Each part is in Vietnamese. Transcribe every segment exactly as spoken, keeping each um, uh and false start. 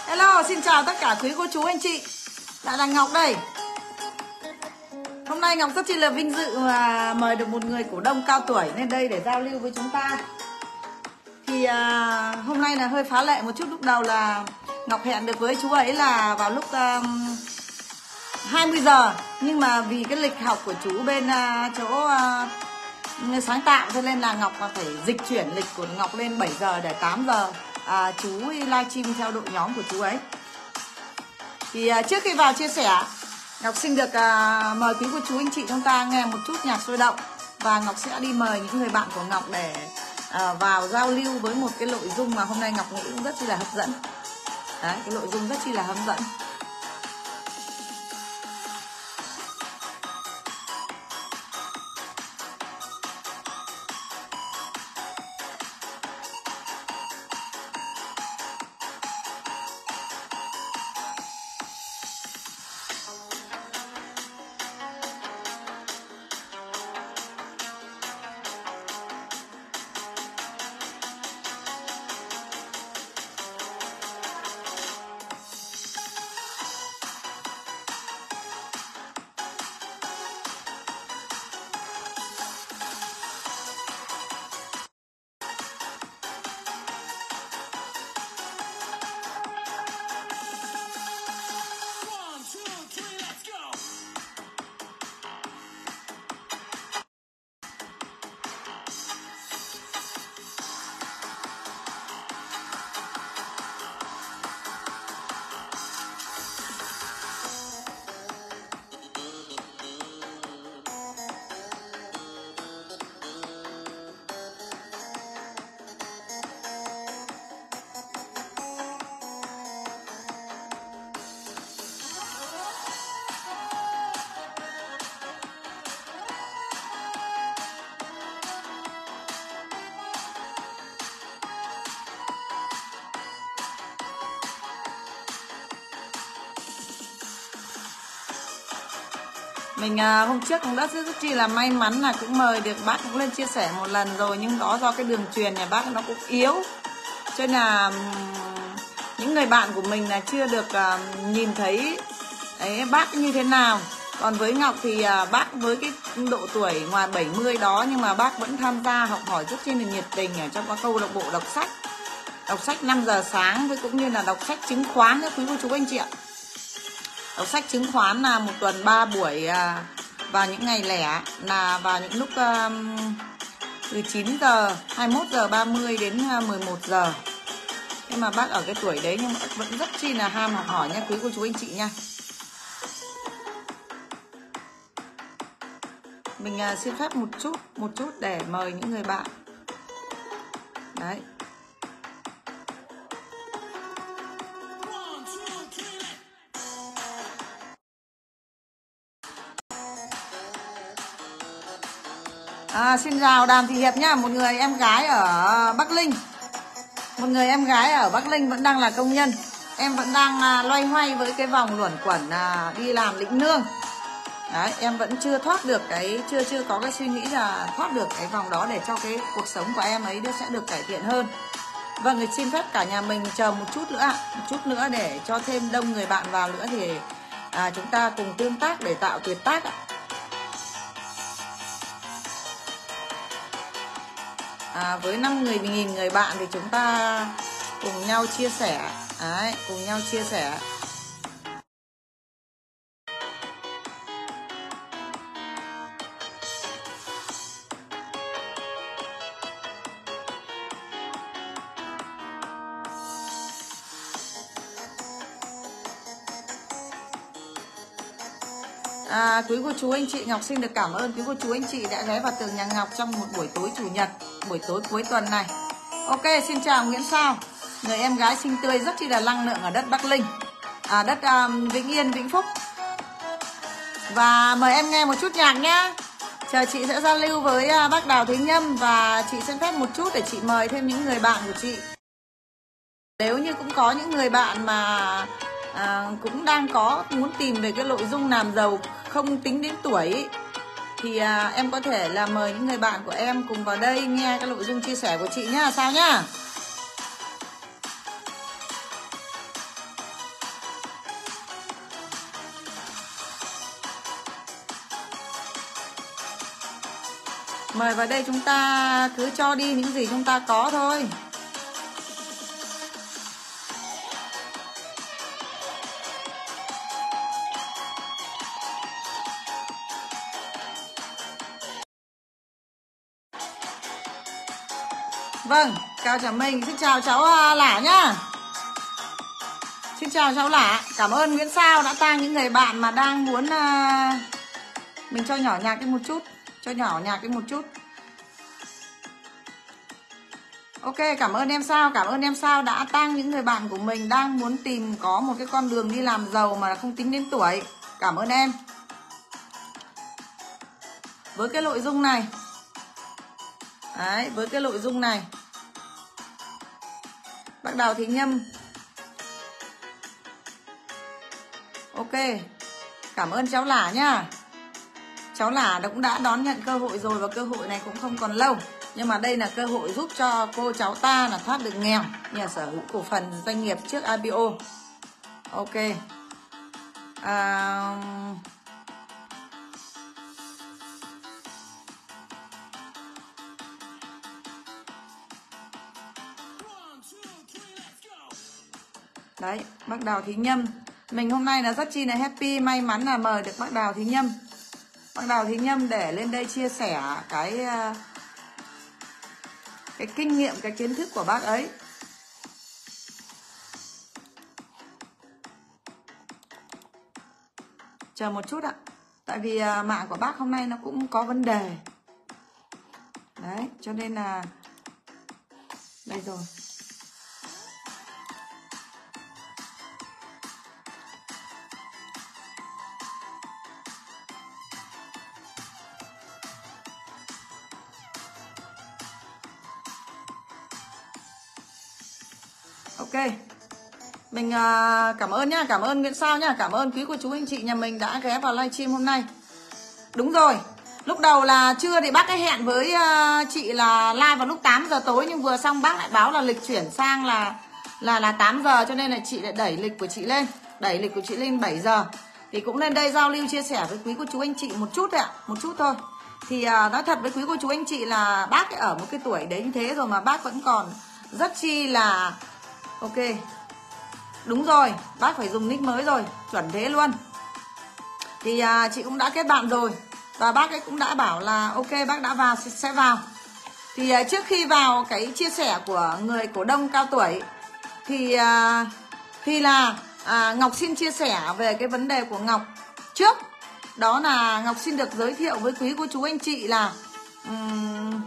Hello, xin chào tất cả quý cô chú anh chị. Lại là Ngọc đây. Hôm nay Ngọc rất chi là vinh dự mà mời được một người cổ đông cao tuổi lên đây để giao lưu với chúng ta. Thì à, hôm nay là hơi phá lệ một chút. Lúc đầu là Ngọc hẹn được với chú ấy là vào lúc um, hai mươi giờ. Nhưng mà vì cái lịch học của chú bên uh, chỗ uh, sáng tạo, cho nên là Ngọc phải dịch chuyển lịch của Ngọc lên bảy giờ để tám giờ à, chú livestream theo đội nhóm của chú ấy. Thì à, trước khi vào chia sẻ, Ngọc xin được à, mời quý cô chú anh chị chúng ta nghe một chút nhạc sôi động. Và Ngọc sẽ đi mời những người bạn của Ngọc để à, vào giao lưu với một cái nội dung mà hôm nay Ngọc nghĩ cũng rất chi là hấp dẫn. Đấy, cái nội dung rất chi là hấp dẫn. Mình à, hôm trước cũng đã rất, rất chi là may mắn là cũng mời được bác cũng lên chia sẻ một lần rồi. Nhưng đó do cái đường truyền nhà bác nó cũng yếu, cho nên là um, những người bạn của mình là chưa được uh, nhìn thấy ấy, bác như thế nào. Còn với Ngọc thì uh, bác với cái độ tuổi ngoài bảy mươi đó, nhưng mà bác vẫn tham gia học hỏi rất chi là nhiệt tình ở trong các câu lạc bộ đọc sách. Đọc sách năm giờ sáng với cũng như là đọc sách chứng khoán nữa quý cô chú anh chị ạ. Đọc sách chứng khoán là một tuần ba buổi à, vào những ngày lẻ, là vào những lúc à, từ chín giờ, hai mươi mốt giờ ba mươi đến mười một giờ. Nhưng mà bác ở cái tuổi đấy nhưng mà vẫn rất chi là ham học hỏi nha quý cô chú anh chị nha. Mình à, xin phép một chút, một chút để mời những người bạn. Đấy. À, xin chào Đàm Thị Hiệp nhá, một người em gái ở Bắc Ninh. Một người em gái ở Bắc Ninh vẫn đang là công nhân. Em vẫn đang à, loay hoay với cái vòng luẩn quẩn à, đi làm lĩnh lương. Đấy, em vẫn chưa thoát được cái, chưa chưa có cái suy nghĩ là thoát được cái vòng đó để cho cái cuộc sống của em ấy sẽ được cải thiện hơn. Vâng, thì xin phép cả nhà mình chờ một chút nữa ạ, một chút nữa để cho thêm đông người bạn vào nữa thì à, chúng ta cùng tương tác để tạo tuyệt tác ạ. À, với năm người nghìn người bạn thì chúng ta cùng nhau chia sẻ. Đấy, cùng nhau chia sẻ. À, quý cô chú anh chị, Ngọc xin được cảm ơn quý cô chú anh chị đã ghé vào tường nhà Ngọc trong một buổi tối chủ nhật, buổi tối cuối tuần này. Ok, xin chào Nguyễn Sao, người em gái xinh tươi rất chi là năng lượng ở đất Bắc Ninh, à, đất um, Vĩnh Yên, Vĩnh Phúc. Và mời em nghe một chút nhạc nhá. Chờ chị sẽ giao lưu với uh, bác Đào Thế Nhâm. Và chị xin phép một chút để chị mời thêm những người bạn của chị. Nếu như cũng có những người bạn mà à, cũng đang có muốn tìm về cái nội dung làm giàu không tính đến tuổi thì à, em có thể là mời những người bạn của em cùng vào đây nghe cái nội dung chia sẻ của chị nhá, sao nhá. Mời vào đây, chúng ta cứ cho đi những gì chúng ta có thôi. Vâng, Cao Trà Minh, xin chào cháu Lả nhá. Xin chào cháu Lả. Cảm ơn Nguyễn Sao đã tag những người bạn mà đang muốn uh... mình cho nhỏ nhạc cái một chút. Cho nhỏ nhạc cái một chút. Ok, cảm ơn em Sao. Cảm ơn em Sao đã tag những người bạn của mình đang muốn tìm có một cái con đường đi làm giàu mà không tính đến tuổi. Cảm ơn em. Với cái nội dung này, đấy, với cái nội dung này, bác Đào Thị Nhâm. Ok, cảm ơn cháu Lả nhá. Cháu Lả cũng đã đón nhận cơ hội rồi, và cơ hội này cũng không còn lâu. Nhưng mà đây là cơ hội giúp cho cô cháu ta là thoát được nghèo, nhà sở hữu cổ phần doanh nghiệp trước i pê o. Ok. À... Đấy, bác Đào Thị Nhâm. Mình hôm nay là rất chi là happy, may mắn là mời được bác Đào Thị Nhâm. Bác Đào Thị Nhâm để lên đây chia sẻ cái cái kinh nghiệm, cái kiến thức của bác ấy. Chờ một chút ạ. Tại vì mạng của bác hôm nay nó cũng có vấn đề. Đấy, cho nên là đây rồi. Ok, mình uh, cảm ơn nhá, cảm ơn Nguyễn Sao nhá, cảm ơn quý cô chú anh chị nhà mình đã ghé vào livestream hôm nay. Đúng rồi, lúc đầu là trưa thì bác ấy hẹn với uh, chị là live vào lúc tám giờ tối, nhưng vừa xong bác lại báo là lịch chuyển sang là là là tám giờ, cho nên là chị lại đẩy lịch của chị lên, đẩy lịch của chị lên bảy giờ. Thì cũng lên đây giao lưu chia sẻ với quý cô chú anh chị một chút thôi ạ, một chút thôi. Thì uh, nói thật với quý cô chú anh chị là bác ấy ở một cái tuổi đấy như thế rồi mà bác vẫn còn rất chi là ok. Đúng rồi, bác phải dùng nick mới rồi, chuẩn thế luôn. Thì à, chị cũng đã kết bạn rồi, và bác ấy cũng đã bảo là ok, bác đã vào sẽ vào. Thì à, trước khi vào cái chia sẻ của người cổ đông cao tuổi thì à, thì là à, Ngọc xin chia sẻ về cái vấn đề của Ngọc trước. Đó là Ngọc xin được giới thiệu với quý cô chú anh chị là um,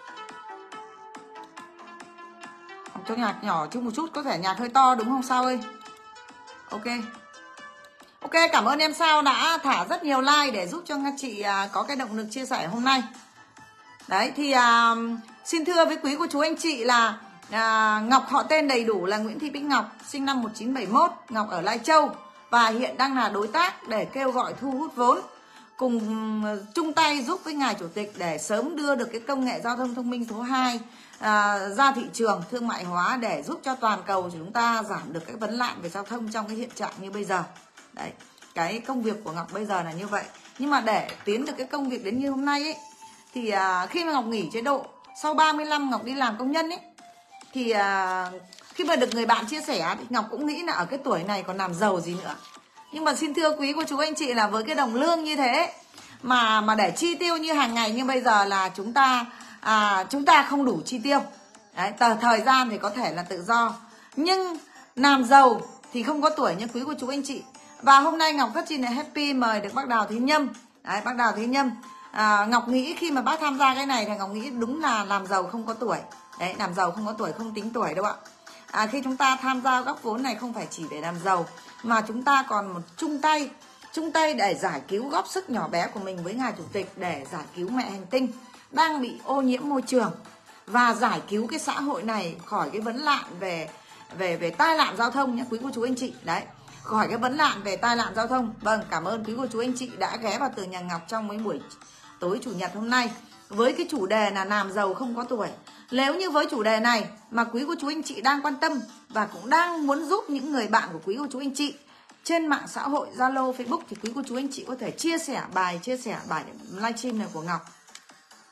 cho nhạc nhỏ chút một chút, có thể nhạc hơi to đúng không Sao ơi? Ok. Ok, cảm ơn em Sao đã thả rất nhiều like để giúp cho chị à, có cái động lực chia sẻ hôm nay. Đấy, thì à, xin thưa với quý cô chú anh chị là à, Ngọc họ tên đầy đủ là Nguyễn Thị Bích Ngọc, sinh năm một nghìn chín trăm bảy mươi mốt, Ngọc ở Lai Châu và hiện đang là đối tác để kêu gọi thu hút vốn, cùng chung tay giúp với ngài chủ tịch để sớm đưa được cái công nghệ giao thông thông minh số hai à, ra thị trường thương mại hóa, để giúp cho toàn cầu chúng ta giảm được cái vấn nạn về giao thông trong cái hiện trạng như bây giờ. Đấy, cái công việc của Ngọc bây giờ là như vậy. Nhưng mà để tiến được cái công việc đến như hôm nay ấy, thì à, khi mà Ngọc nghỉ chế độ sau ba mươi năm Ngọc đi làm công nhân ấy, thì à, khi mà được người bạn chia sẻ thì Ngọc cũng nghĩ là ở cái tuổi này còn làm giàu gì nữa. Nhưng mà xin thưa quý cô chú anh chị là với cái đồng lương như thế mà mà để chi tiêu như hàng ngày như bây giờ là chúng ta à, chúng ta không đủ chi tiêu. Đấy, tờ thời gian thì có thể là tự do, nhưng làm giàu thì không có tuổi như quý cô chú anh chị. Và hôm nay Ngọc rất chi là happy mời được bác Đào Thị Nhâm. Đấy, bác Đào Thị Nhâm à, Ngọc nghĩ khi mà bác tham gia cái này thì Ngọc nghĩ đúng là làm giàu không có tuổi. Đấy, làm giàu không có tuổi, không tính tuổi đâu ạ. À, khi chúng ta tham gia góp vốn này không phải chỉ để làm giàu, mà chúng ta còn một chung tay chung tay để giải cứu, góp sức nhỏ bé của mình với ngài chủ tịch để giải cứu mẹ hành tinh đang bị ô nhiễm môi trường, và giải cứu cái xã hội này khỏi cái vấn nạn về về về tai nạn giao thông nhé quý cô chú anh chị. Đấy, khỏi cái vấn nạn về tai nạn giao thông. Vâng, cảm ơn quý cô chú anh chị đã ghé vào Tường Nhà Ngọc trong mấy buổi tối chủ nhật hôm nay với cái chủ đề là làm giàu không có tuổi. Nếu như với chủ đề này mà quý cô chú anh chị đang quan tâm và cũng đang muốn giúp những người bạn của quý cô chú anh chị trên mạng xã hội Zalo, Facebook, thì quý cô chú anh chị có thể chia sẻ bài chia sẻ bài livestream này của Ngọc.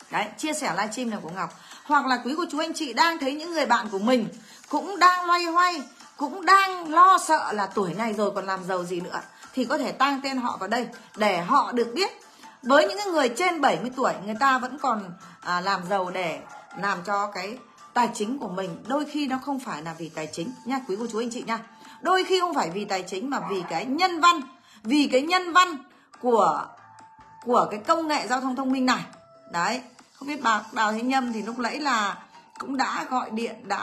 Đấy, chia sẻ livestream này của Ngọc. Hoặc là quý cô chú anh chị đang thấy những người bạn của mình cũng đang loay hoay, cũng đang lo sợ là tuổi này rồi còn làm giàu gì nữa, thì có thể tag tên họ vào đây để họ được biết. Với những người trên bảy mươi tuổi, người ta vẫn còn à, làm giàu để làm cho cái tài chính của mình. Đôi khi nó không phải là vì tài chính nha quý cô chú anh chị nha. Đôi khi không phải vì tài chính mà vì cái nhân văn, vì cái nhân văn của của cái công nghệ giao thông thông minh này. Đấy, không biết bà Đào Thế Nhâm thì lúc nãy là cũng đã gọi điện, đã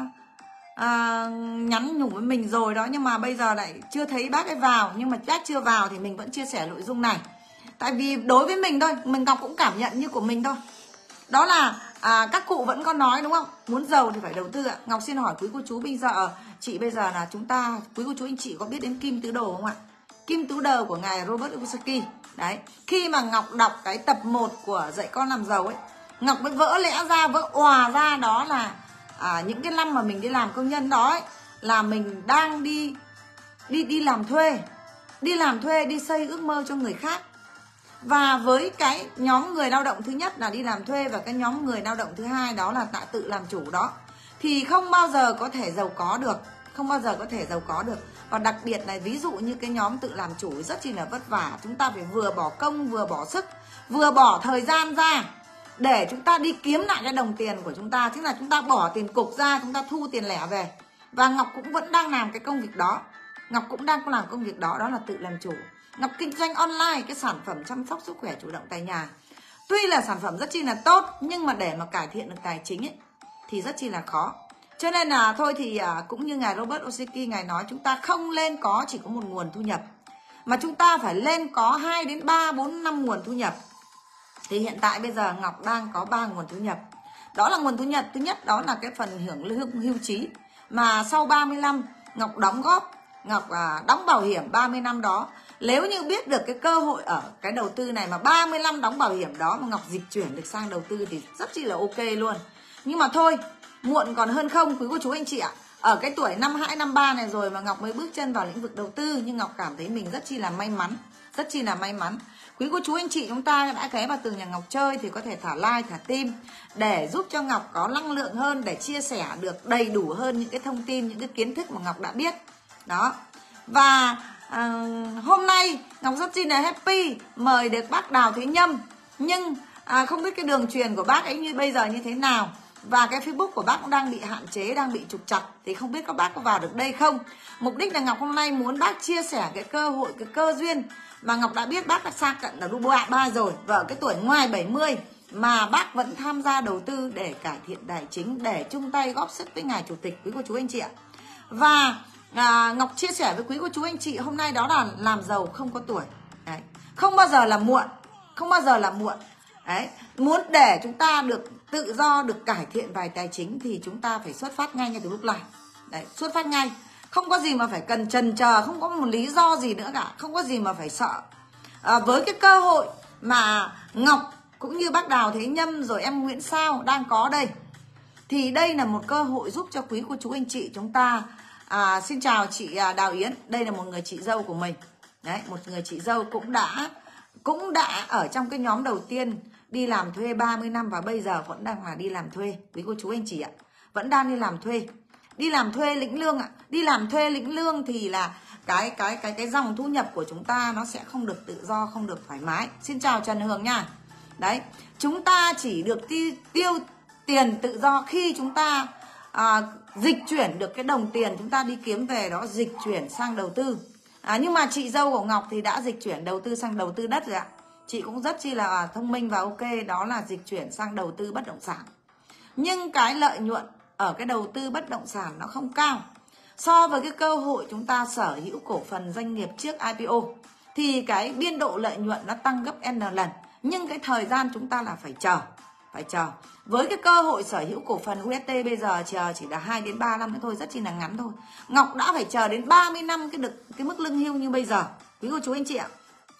à, nhắn nhủ với mình rồi đó, nhưng mà bây giờ lại chưa thấy bác ấy vào. Nhưng mà bác chưa vào thì mình vẫn chia sẻ nội dung này. Tại vì đối với mình thôi, mình Ngọc cũng cảm nhận như của mình thôi. Đó là à, các cụ vẫn có nói đúng không? Muốn giàu thì phải đầu tư ạ. Ngọc xin hỏi quý cô chú bây giờ, chị bây giờ là chúng ta, quý cô chú anh chị có biết đến kim tứ đồ không ạ? Kim tứ đồ của ngài Robert Kiyosaki. Đấy, khi mà Ngọc đọc cái tập một của Dạy Con Làm Giàu ấy, Ngọc mới vỡ lẽ ra, vỡ òa ra đó là à, những cái năm mà mình đi làm công nhân đó ấy, là mình đang đi đi đi làm thuê, đi làm thuê, đi xây ước mơ cho người khác. Và với cái nhóm người lao động thứ nhất là đi làm thuê, và cái nhóm người lao động thứ hai đó là tạ tự làm chủ đó, thì không bao giờ có thể giàu có được, không bao giờ có thể giàu có được. Và đặc biệt là ví dụ như cái nhóm tự làm chủ rất chi là vất vả, chúng ta phải vừa bỏ công, vừa bỏ sức, vừa bỏ thời gian ra để chúng ta đi kiếm lại cái đồng tiền của chúng ta. Tức là chúng ta bỏ tiền cục ra, chúng ta thu tiền lẻ về. Và Ngọc cũng vẫn đang làm cái công việc đó, Ngọc cũng đang làm công việc đó, đó là tự làm chủ. Ngọc kinh doanh online cái sản phẩm chăm sóc sức khỏe chủ động tại nhà. Tuy là sản phẩm rất chi là tốt, nhưng mà để mà cải thiện được tài chính ấy, thì rất chi là khó. Cho nên là thôi thì à, cũng như ngài Robert Kiyosaki ngài nói, chúng ta không lên có chỉ có một nguồn thu nhập, mà chúng ta phải lên có hai đến ba, bốn, năm nguồn thu nhập. Thì hiện tại bây giờ Ngọc đang có ba nguồn thu nhập. Đó là nguồn thu nhập thứ nhất, đó là cái phần hưởng lương hưu trí, mà sau ba mươi năm Ngọc đóng góp, Ngọc à, đóng bảo hiểm ba mươi năm đó. Nếu như biết được cái cơ hội ở cái đầu tư này mà ba mươi năm đóng bảo hiểm đó mà Ngọc dịch chuyển được sang đầu tư thì rất chi là ok luôn. Nhưng mà thôi, muộn còn hơn không quý cô chú anh chị ạ. Ở cái tuổi năm hai, năm ba này rồi mà Ngọc mới bước chân vào lĩnh vực đầu tư, nhưng Ngọc cảm thấy mình rất chi là may mắn, rất chi là may mắn. Quý cô chú anh chị chúng ta đã ghé vào Tường Nhà Ngọc chơi thì có thể thả like, thả tim để giúp cho Ngọc có năng lượng hơn, để chia sẻ được đầy đủ hơn những cái thông tin, những cái kiến thức mà Ngọc đã biết. Đó. Và à, hôm nay Ngọc rất chi là happy mời được bác Đào Thế Nhâm. Nhưng à, không biết cái đường truyền của bác ấy như bây giờ như thế nào, và cái Facebook của bác cũng đang bị hạn chế, đang bị trục trặc, thì không biết các bác có vào được đây không. Mục đích là Ngọc hôm nay muốn bác chia sẻ cái cơ hội, cái cơ duyên mà Ngọc đã biết bác đã xa cận ở Dubai ba rồi, và ở cái tuổi ngoài bảy mươi mà bác vẫn tham gia đầu tư để cải thiện tài chính, để chung tay góp sức với ngài chủ tịch quý cô chú anh chị ạ. Và à, Ngọc chia sẻ với quý cô chú anh chị hôm nay đó là làm giàu không có tuổi. Đấy, không bao giờ là muộn, không bao giờ là muộn. Đấy, muốn để chúng ta được tự do, được cải thiện vài tài chính thì chúng ta phải xuất phát ngay ngay từ lúc này. Đấy, xuất phát ngay, không có gì mà phải cần chần chờ, không có một lý do gì nữa cả, không có gì mà phải sợ. À, với cái cơ hội mà Ngọc cũng như bác Đào Thế Nhâm rồi em Nguyễn Sao đang có đây, thì đây là một cơ hội giúp cho quý cô chú anh chị chúng ta. À, xin chào chị Đào Yến, đây là một người chị dâu của mình. Đấy, một người chị dâu cũng đã cũng đã ở trong cái nhóm đầu tiên đi làm thuê ba mươi năm, và bây giờ vẫn đang là đi làm thuê quý cô chú anh chị ạ. Vẫn đang đi làm thuê. Đi làm thuê lĩnh lương ạ. Đi làm thuê lĩnh lương thì là cái cái cái cái dòng thu nhập của chúng ta nó sẽ không được tự do, không được thoải mái. Xin chào Trần Hường nha. Đấy, chúng ta chỉ được ti, tiêu tiền tự do khi chúng ta à, dịch chuyển được cái đồng tiền chúng ta đi kiếm về đó, dịch chuyển sang đầu tư. À, nhưng mà chị dâu của Ngọc thì đã dịch chuyển đầu tư sang đầu tư đất rồi ạ. Chị cũng rất chi là thông minh và ok, đó là dịch chuyển sang đầu tư bất động sản. Nhưng cái lợi nhuận ở cái đầu tư bất động sản nó không cao. So với cái cơ hội chúng ta sở hữu cổ phần doanh nghiệp trước i pê o thì cái biên độ lợi nhuận nó tăng gấp N lần. Nhưng cái thời gian chúng ta là phải chờ, phải chờ. Với cái cơ hội sở hữu cổ phần u ét tê bây giờ chờ chỉ là hai đến ba năm nữa thôi, rất chi là ngắn thôi. Ngọc đã phải chờ đến ba mươi năm cái được cái mức lương hưu như bây giờ quý cô chú anh chị ạ.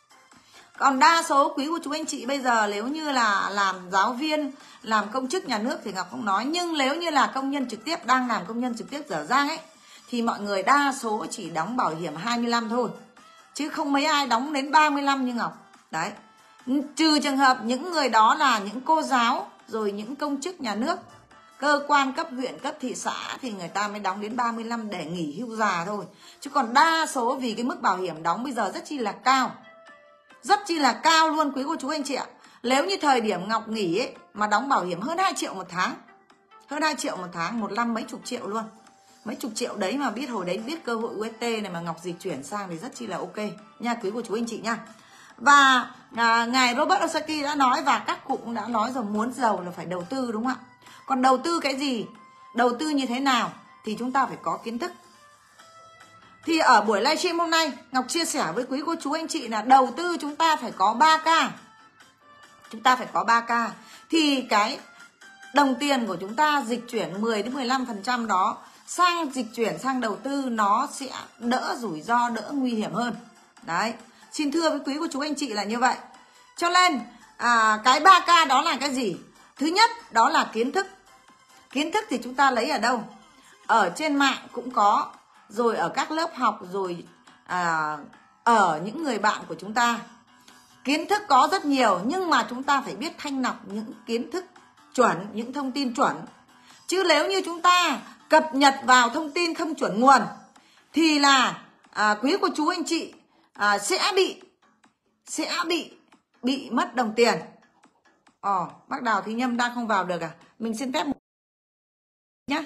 Còn đa số quý cô chú anh chị bây giờ nếu như là làm giáo viên, làm công chức nhà nước thì Ngọc không nói, nhưng nếu như là công nhân trực tiếp, đang làm công nhân trực tiếp dở dang ấy, thì mọi người đa số chỉ đóng bảo hiểm hai mươi lăm thôi, chứ không mấy ai đóng đến ba mươi lăm như Ngọc. Đấy, Trừ trường hợp những người đó là những cô giáo, rồi những công chức nhà nước, cơ quan cấp huyện, cấp thị xã thì người ta mới đóng đến ba mươi lăm để nghỉ hưu già thôi. Chứ còn đa số vì cái mức bảo hiểm đóng bây giờ rất chi là cao. Rất chi là cao luôn quý cô chú anh chị ạ. Nếu như thời điểm Ngọc nghỉ ấy, mà đóng bảo hiểm hơn hai triệu một tháng. Hơn hai triệu một tháng, một năm mấy chục triệu luôn. Mấy chục triệu đấy mà biết hồi đấy biết cơ hội u ét tê này mà Ngọc dịch chuyển sang thì rất chi là ok nha quý cô chú anh chị nha. Và à, ngài Robert Osaki đã nói và các cụ cũng đã nói rồi, muốn giàu là phải đầu tư, đúng không ạ? Còn đầu tư cái gì, đầu tư như thế nào thì chúng ta phải có kiến thức. Thì ở buổi livestream hôm nay Ngọc chia sẻ với quý cô chú anh chị là đầu tư chúng ta phải có ba K. Chúng ta phải có ba K thì cái đồng tiền của chúng ta dịch chuyển mười đến mười lăm phần trăm đó sang dịch chuyển sang đầu tư nó sẽ đỡ rủi ro, đỡ nguy hiểm hơn. Đấy, xin thưa với quý cô chú anh chị là như vậy. Cho nên à, cái ba K đó là cái gì? Thứ nhất đó là kiến thức. Kiến thức thì chúng ta lấy ở đâu? Ở trên mạng cũng có, rồi ở các lớp học, rồi à, ở những người bạn của chúng ta. Kiến thức có rất nhiều, nhưng mà chúng ta phải biết thanh lọc những kiến thức chuẩn, những thông tin chuẩn. Chứ nếu như chúng ta cập nhật vào thông tin không chuẩn nguồn thì là à, quý cô chú anh chị à, sẽ bị sẽ bị bị mất đồng tiền. Ồ, bác Đào Thí Nhâm đang không vào được à? Mình xin phép nhé.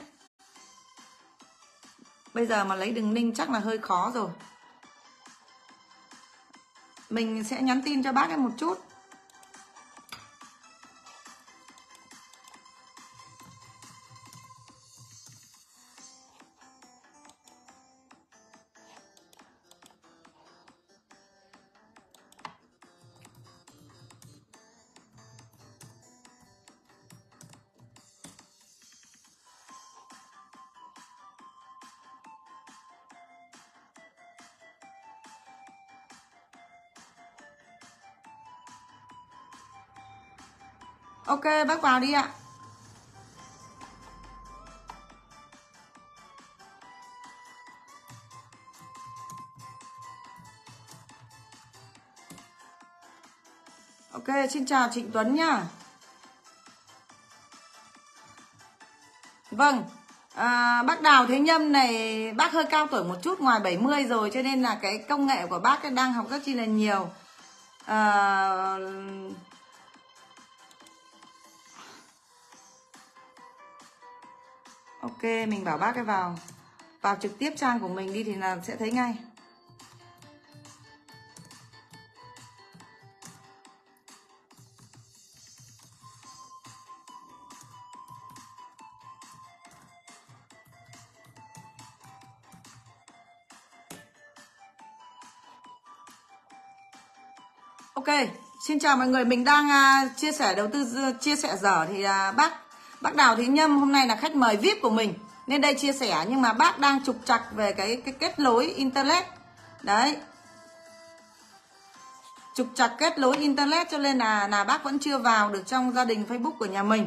Bây giờ mà lấy đường link chắc là hơi khó rồi. Mình sẽ nhắn tin cho bác ấy một chút. Ok, bác vào đi ạ. Ok, xin chào Trịnh Tuấn nhá. Vâng, à, bác Đào Thế Nhâm này, bác hơi cao tuổi một chút, ngoài bảy mươi rồi, cho nên là cái công nghệ của bác ấy đang học rất chi là nhiều. À, ok, mình bảo bác ấy vào vào trực tiếp trang của mình đi thì là sẽ thấy ngay. Ok, xin chào mọi người, mình đang uh, chia sẻ đầu tư, chia sẻ dở thì uh, bác bác Đào Thế Nhâm hôm nay là khách mời vi ai pi của mình nên đây chia sẻ, nhưng mà bác đang trục trặc về cái cái kết nối internet. Đấy. Trục trặc kết nối internet cho nên là là bác vẫn chưa vào được trong gia đình Facebook của nhà mình.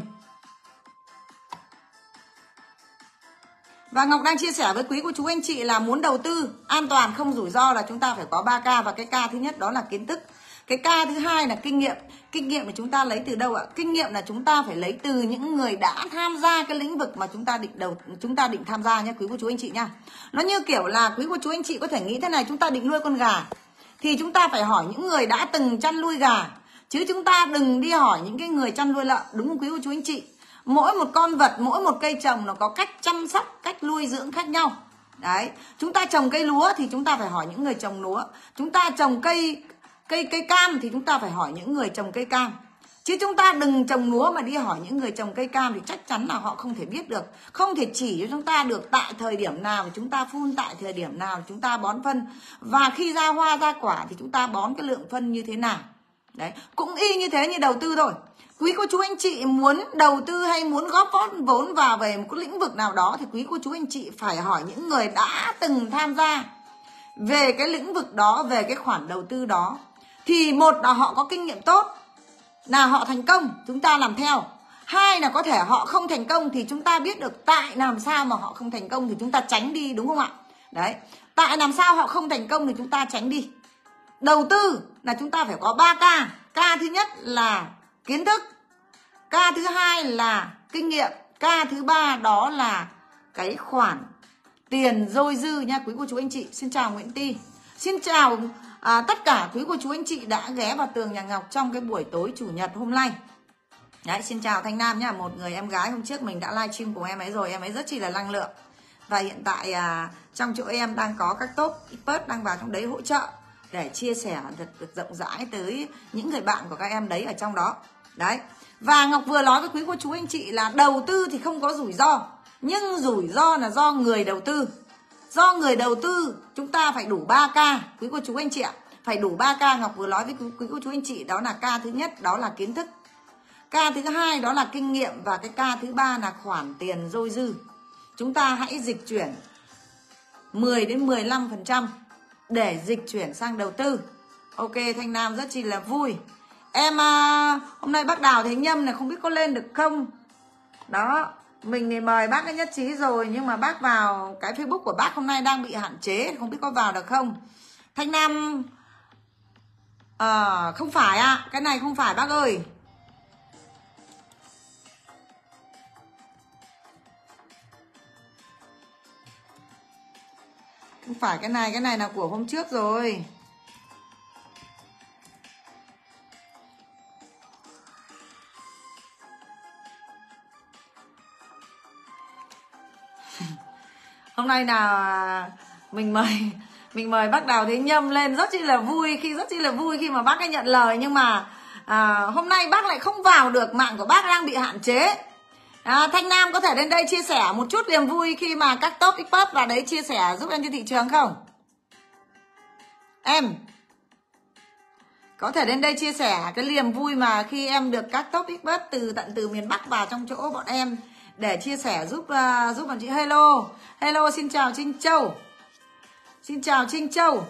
Và Ngọc đang chia sẻ với quý cô chú anh chị là muốn đầu tư an toàn không rủi ro là chúng ta phải có ba K, và cái K thứ nhất đó là kiến thức. Cái K thứ hai là kinh nghiệm. Kinh nghiệm là chúng ta lấy từ đâu ạ? Kinh nghiệm là chúng ta phải lấy từ những người đã tham gia cái lĩnh vực mà chúng ta định đầu chúng ta định tham gia nhé quý cô chú anh chị nha. Nó như kiểu là quý cô chú anh chị có thể nghĩ thế này, chúng ta định nuôi con gà thì chúng ta phải hỏi những người đã từng chăn nuôi gà, chứ chúng ta đừng đi hỏi những cái người chăn nuôi lợn, đúng không quý cô chú anh chị? Mỗi một con vật, mỗi một cây trồng nó có cách chăm sóc, cách nuôi dưỡng khác nhau. Đấy, chúng ta trồng cây lúa thì chúng ta phải hỏi những người trồng lúa. Chúng ta trồng cây cây cây cam thì chúng ta phải hỏi những người trồng cây cam. Chứ chúng ta đừng trồng lúa mà đi hỏi những người trồng cây cam thì chắc chắn là họ không thể biết được, không thể chỉ cho chúng ta được tại thời điểm nào chúng ta phun, tại thời điểm nào chúng ta bón phân, và khi ra hoa ra quả thì chúng ta bón cái lượng phân như thế nào. Đấy, cũng y như thế như đầu tư thôi. Quý cô chú anh chị muốn đầu tư hay muốn góp vốn vào về một cái lĩnh vực nào đó thì quý cô chú anh chị phải hỏi những người đã từng tham gia về cái lĩnh vực đó, về cái khoản đầu tư đó. Thì một là họ có kinh nghiệm tốt, là họ thành công, chúng ta làm theo. Hai là có thể họ không thành công thì chúng ta biết được tại làm sao mà họ không thành công thì chúng ta tránh đi, đúng không ạ? Đấy, tại làm sao họ không thành công thì chúng ta tránh đi. Đầu tư là chúng ta phải có ba K. K thứ nhất là kiến thức, K thứ hai là kinh nghiệm, K thứ ba đó là cái khoản tiền dôi dư nha quý cô chú anh chị. Xin chào Nguyễn Ti. Xin chào à, tất cả quý cô chú anh chị đã ghé vào Tường Nhà Ngọc trong cái buổi tối chủ nhật hôm nay. Đấy, xin chào Thanh Nam nhá, một người em gái hôm trước mình đã livestream cùng em ấy rồi, em ấy rất chi là năng lượng. Và hiện tại à, trong chỗ em đang có các top expert đang vào trong đấy hỗ trợ để chia sẻ thật, thật rộng rãi tới những người bạn của các em đấy ở trong đó. Đấy. Và Ngọc vừa nói với quý cô chú anh chị là đầu tư thì không có rủi ro, nhưng rủi ro là do người đầu tư. Do người đầu tư chúng ta phải đủ ba K quý cô chú anh chị ạ. Phải đủ ba K. Ngọc vừa nói với quý cô chú anh chị đó là K thứ nhất đó là kiến thức, K thứ hai đó là kinh nghiệm, và cái K thứ ba là khoản tiền dôi dư. Chúng ta hãy dịch chuyển mười đến mười lăm phần trăm để dịch chuyển sang đầu tư. Ok, Thanh Nam rất chi là vui. Em à, hôm nay bác Đào Thế Nhâm này không biết có lên được không. Đó, mình thì mời bác ấy nhất trí rồi, nhưng mà bác vào cái Facebook của bác hôm nay đang bị hạn chế, không biết có vào được không. Thanh Nam à, không phải ạ, à, cái này không phải bác ơi. Không phải cái này, cái này là của hôm trước rồi. Hôm nay là mình mời mình mời bác Đào Thế Nhâm lên, rất chi là vui khi rất chi là vui khi mà bác ấy nhận lời, nhưng mà à, hôm nay bác lại không vào được, mạng của bác đang bị hạn chế. À, Thanh Nam có thể đến đây chia sẻ một chút niềm vui khi mà các top expert vào đấy chia sẻ giúp em trên thị trường không? Em có thể đến đây chia sẻ cái niềm vui mà khi em được các top expert từ tận từ miền Bắc vào trong chỗ bọn em để chia sẻ giúp uh, giúp bọn chị. Hello, hello, xin chào Trinh Châu, xin chào Trinh Châu.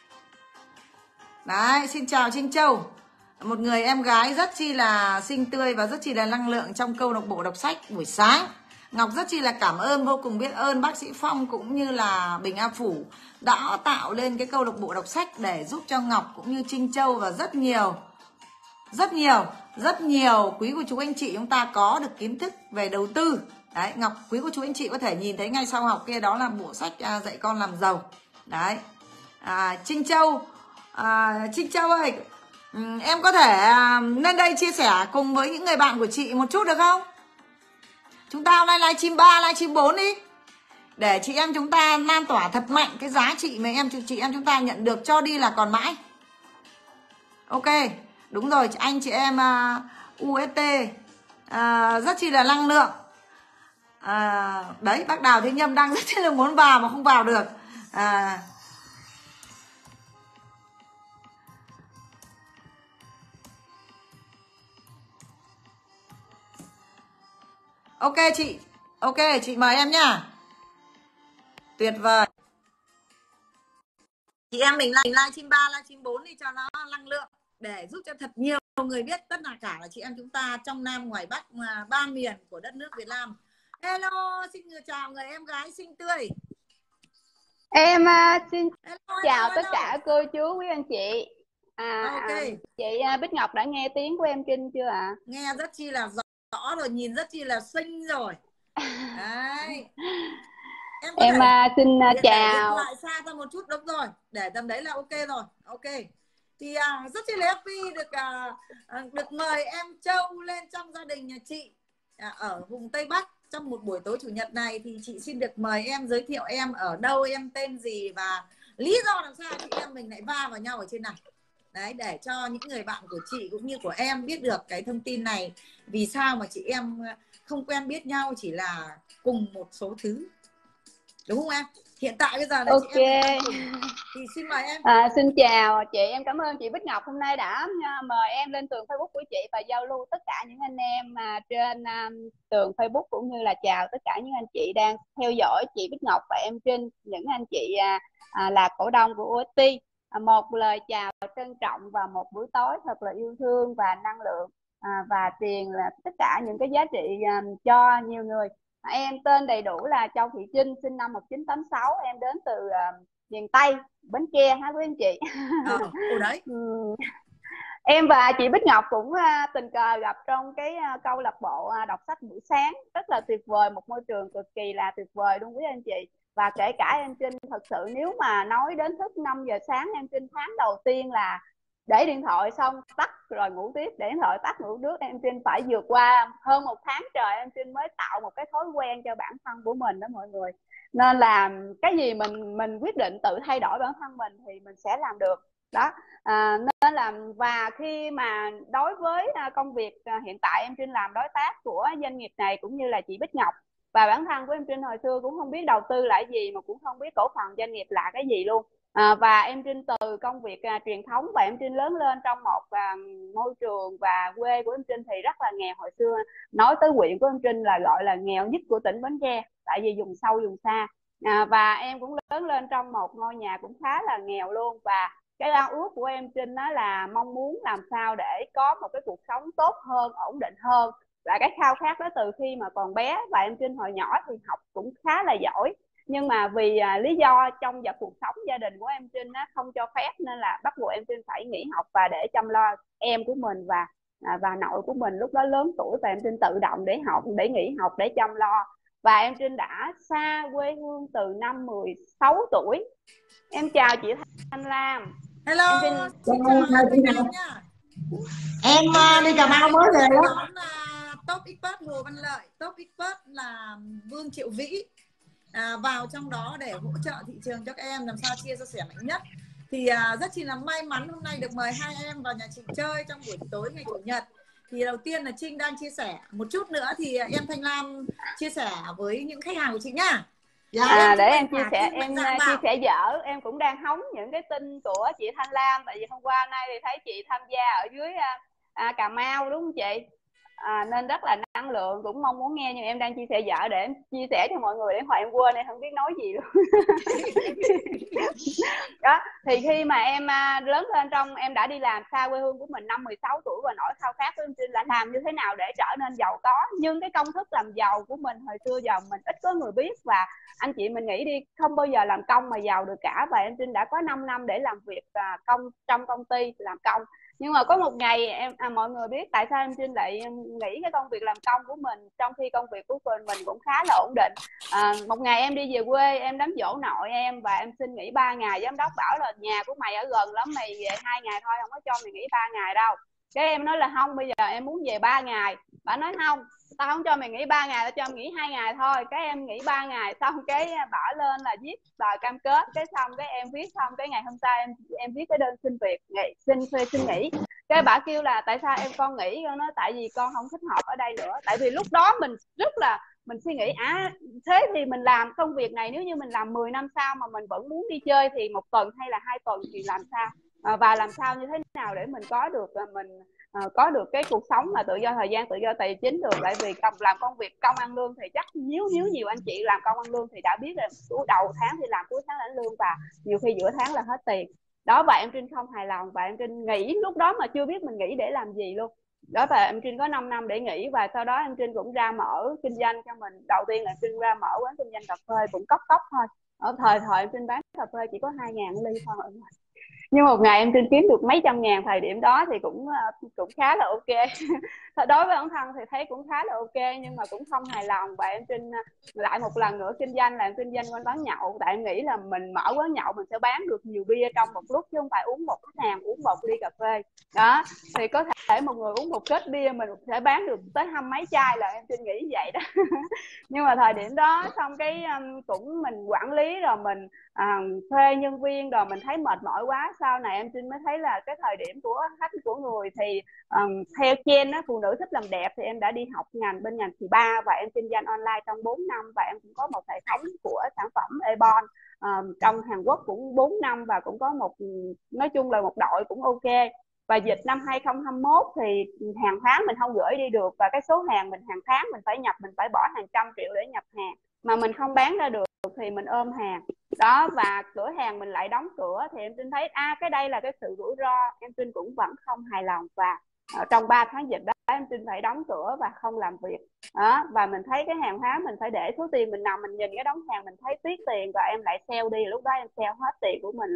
Đấy, xin chào Trinh Châu, một người em gái rất chi là xinh tươi và rất chi là năng lượng trong câu lạc bộ đọc sách buổi sáng. Ngọc rất chi là cảm ơn, vô cùng biết ơn bác sĩ Phong cũng như là Bình A Phủ đã tạo lên cái câu lạc bộ đọc sách để giúp cho Ngọc cũng như Trinh Châu và rất nhiều rất nhiều rất nhiều quý cô chú anh chị chúng ta có được kiến thức về đầu tư. Đấy, Ngọc quý cô chú anh chị có thể nhìn thấy ngay sau học kia, đó là bộ sách à, dạy con làm giàu. Đấy, à, Trinh Châu à, Trinh Châu ơi, em có thể à, lên đây chia sẻ cùng với những người bạn của chị một chút được không? Chúng ta hôm nay livestream ba, livestream bốn đi, để chị em chúng ta lan tỏa thật mạnh cái giá trị mà em chị em chúng ta nhận được, cho đi là còn mãi. Ok, đúng rồi, anh chị em uh, u ét tê uh, rất chi là năng lượng. Uh, đấy, bác Đào Thế Nhâm đang rất chi là muốn vào mà không vào được. Uh, ok chị, ok chị mời em nhá. Tuyệt vời. Chị em mình livestream ba, livestream bốn đi cho nó năng lượng, để giúp cho thật nhiều người biết, tất cả cả là chị em chúng ta trong Nam ngoài Bắc mà ba miền của đất nước Việt Nam. Hello, xin chào người em gái xinh tươi. Em uh, xin hello, chào hello, tất hello. cả cô chú quý anh chị. À, okay. à, chị uh, Bích Ngọc đã nghe tiếng của em Trinh chưa ạ? À? Nghe rất chi là rõ, rõ rồi, nhìn rất chi là xinh rồi. Đấy. Em, em uh, xin uh, điện, chào. Điện lại xa ra một chút, đúng rồi, để tầm đấy là ok rồi. Ok. Thì uh, rất chi là happy được uh, được mời em Châu lên trong gia đình nhà chị uh, ở vùng Tây Bắc trong một buổi tối chủ nhật này. Thì chị xin được mời em giới thiệu em ở đâu, em tên gì và lý do làm sao chị em mình lại va vào nhau ở trên này. Đấy, để cho những người bạn của chị cũng như của em biết được cái thông tin này. Vì sao mà chị em không quen biết nhau, chỉ là cùng một số thứ, đúng không em? Hiện tại bây giờ là okay. chị em cùng. Thì xin mời em. À, xin chào chị, em cảm ơn chị Bích Ngọc hôm nay đã mời em lên tường Facebook của chị và giao lưu tất cả những anh em mà trên um, tường Facebook, cũng như là chào tất cả những anh chị đang theo dõi chị Bích Ngọc và em Trinh, những anh chị à, à, là cổ đông của u ét tê. À, một lời chào trân trọng và một buổi tối thật là yêu thương và năng lượng, à, và tiền là tất cả những cái giá trị um, cho nhiều người. À, em tên đầy đủ là Châu Thị Trinh, sinh năm một nghìn chín trăm tám mươi sáu, em đến từ uh, miền Tây, Bến Tre hả quý anh chị? Ờ, đấy. Em và chị Bích Ngọc cũng à, tình cờ gặp trong cái à, câu lạc bộ à, đọc sách buổi sáng, rất là tuyệt vời, một môi trường cực kỳ là tuyệt vời luôn quý anh chị. Và kể cả em Trinh, thật sự nếu mà nói đến thức năm giờ sáng, em Trinh tháng đầu tiên là để điện thoại xong tắt rồi ngủ tiếp, để điện thoại tắt ngủ trước. Em Trinh phải vượt qua hơn một tháng trời em Trinh mới tạo một cái thói quen cho bản thân của mình đó mọi người. Nên là cái gì mình mình quyết định tự thay đổi bản thân mình thì mình sẽ làm được đó. À, nên là và khi mà đối với à, công việc à, hiện tại em Trinh làm đối tác của doanh nghiệp này cũng như là chị Bích Ngọc, và bản thân của em Trinh hồi xưa cũng không biết đầu tư là gì, mà cũng không biết cổ phần doanh nghiệp là cái gì luôn. À, và em Trinh từ công việc à, truyền thống, và em Trinh lớn lên trong một à, môi trường, và quê của em Trinh thì rất là nghèo. Hồi xưa nói tới huyện của em Trinh là gọi là nghèo nhất của tỉnh Bến Tre, tại vì vùng sâu vùng xa. À, và em cũng lớn lên trong một ngôi nhà cũng khá là nghèo luôn. Và cái ao ước của em Trinh đó là mong muốn làm sao để có một cái cuộc sống tốt hơn, ổn định hơn. Và cái khao khát đó từ khi mà còn bé. Và em Trinh hồi nhỏ thì học cũng khá là giỏi, nhưng mà vì à, lý do trong và cuộc sống gia đình của em Trinh á, không cho phép, nên là bắt buộc em Trinh phải nghỉ học và để chăm lo em của mình và à, và nội của mình lúc đó lớn tuổi, và em Trinh tự động để học, để nghỉ học để chăm lo. Và em Trinh đã xa quê hương từ năm mười sáu tuổi. Em chào chị Thanh Lam. Em Hello, Trinh. xin chào Chào chị Thanh Ngọc. Lam nha. Em Hôm à, đi nay Cà à, Mau em mới rất về vui đó. đón à, top expert Hồ Văn Lợi, top expert là Vương Triệu Vĩ à, vào trong đó để hỗ trợ thị trường cho các em làm sao chia sẻ mạnh nhất. Thì à, rất chi là may mắn hôm nay được mời hai em vào nhà chị chơi trong buổi tối ngày Chủ nhật. Thì đầu tiên là Trinh đang chia sẻ, một chút nữa thì em Thanh Lam chia sẻ với những khách hàng của chị nhá. Dạ. Em À, chúc để mình em chia thả sẻ, tim mạnh em dạn uh, chia vào. sẻ dở. Em cũng đang hóng những cái tin của chị Thanh Lam, tại vì hôm qua nay thì thấy chị tham gia ở dưới uh, à, Cà Mau đúng không chị? À, nên rất là năng lượng, cũng mong muốn nghe, nhưng em đang chia sẻ dở để em chia sẻ cho mọi người, để hồi em quên em không biết nói gì luôn. Đó, thì khi mà em à, lớn lên trong, em đã đi làm xa quê hương của mình năm mười sáu tuổi, và nỗi khao khát của em Trinh là làm như thế nào để trở nên giàu có. Nhưng cái công thức làm giàu của mình hồi xưa giờ mình ít có người biết, và anh chị mình nghĩ đi, không bao giờ làm công mà giàu được cả. Và em Trinh đã có năm năm để làm việc à, công trong công ty làm công. Nhưng mà có một ngày em à, mọi người biết tại sao em Trinh lại nghĩ cái công việc làm công của mình, trong khi công việc của mình mình cũng khá là ổn định. À, một ngày em đi về quê, em đám giỗ nội em, và em xin nghỉ ba ngày. Giám đốc bảo là nhà của mày ở gần lắm, mày về hai ngày thôi, không có cho mày nghỉ ba ngày đâu. Cái em nói là không, bây giờ em muốn về ba ngày. Bà nói không, tao không cho mày nghỉ ba ngày, tao cho mày nghỉ hai ngày thôi. Cái em nghỉ ba ngày xong, cái bỏ lên là viết tờ cam kết. Cái xong cái em viết xong, cái ngày hôm sau em em viết cái đơn xin việc, nghỉ xin thuê xin nghỉ. Cái bà kêu là tại sao em con nghỉ? Con nói tại vì con không thích hợp ở đây nữa. Tại vì lúc đó mình rất là mình suy nghĩ à, thế thì mình làm công việc này, nếu như mình làm mười năm sau mà mình vẫn muốn đi chơi thì một tuần hay là hai tuần thì làm sao? À, và làm sao như thế nào để mình có được mình à, có được cái cuộc sống mà tự do thời gian, tự do tài chính được. Tại vì làm công việc công ăn lương thì chắc nếu nếu nhiều anh chị làm công ăn lương thì đã biết là đầu tháng thì làm, cuối tháng lãnh lương, và nhiều khi giữa tháng là hết tiền đó. Và em Trinh không hài lòng, và em Trinh nghĩ lúc đó mà chưa biết mình nghĩ để làm gì luôn đó. Và em Trinh có năm năm để nghỉ, và sau đó em Trinh cũng ra mở kinh doanh cho mình. Đầu tiên là em Trinh ra mở quán kinh doanh cà phê cũng cốc cốc thôi. Ở thời thời em Trinh bán cà phê chỉ có hai ngàn ly thôi, nhưng một ngày em Trinh kiếm được mấy trăm ngàn thời điểm đó thì cũng cũng khá là ok. Đối với bản thân thì thấy cũng khá là ok, nhưng mà cũng không hài lòng. Và em Trinh lại một lần nữa kinh doanh, là em kinh doanh quán nhậu. Tại em nghĩ là mình mở quán nhậu mình sẽ bán được nhiều bia trong một lúc, chứ không phải uống một khách hàng uống một ly cà phê đó. Thì có thể một người uống một kết bia mình sẽ bán được tới hai mấy chai, là em Trinh nghĩ vậy đó. Nhưng mà thời điểm đó xong cái um, cũng mình quản lý rồi mình à, thuê nhân viên rồi mình thấy mệt mỏi quá. Sau này em Trinh mới thấy là cái thời điểm của khách của người thì um, theo trend á, phụ nữ thích làm đẹp, thì em đã đi học ngành bên ngành thì ba, và em kinh doanh online trong bốn năm, và em cũng có một hệ thống của sản phẩm Ebon um, trong Hàn Quốc cũng bốn năm, và cũng có một, nói chung là một đội cũng ok. Và dịch năm hai không hai mốt thì hàng tháng mình không gửi đi được, và cái số hàng mình hàng tháng mình phải nhập, mình phải bỏ hàng trăm triệu để nhập hàng, mà mình không bán ra được thì mình ôm hàng đó. Và cửa hàng mình lại đóng cửa, thì em Trinh thấy a à, cái đây là cái sự rủi ro. Em Trinh cũng vẫn không hài lòng, và ở trong ba tháng dịch đó em Trinh phải đóng cửa và không làm việc đó. Và mình thấy cái hàng hóa mình phải để số tiền mình nằm, mình nhìn cái đóng hàng mình thấy tiếc tiền, và em lại sell đi. Lúc đó em sell hết tiền của mình luôn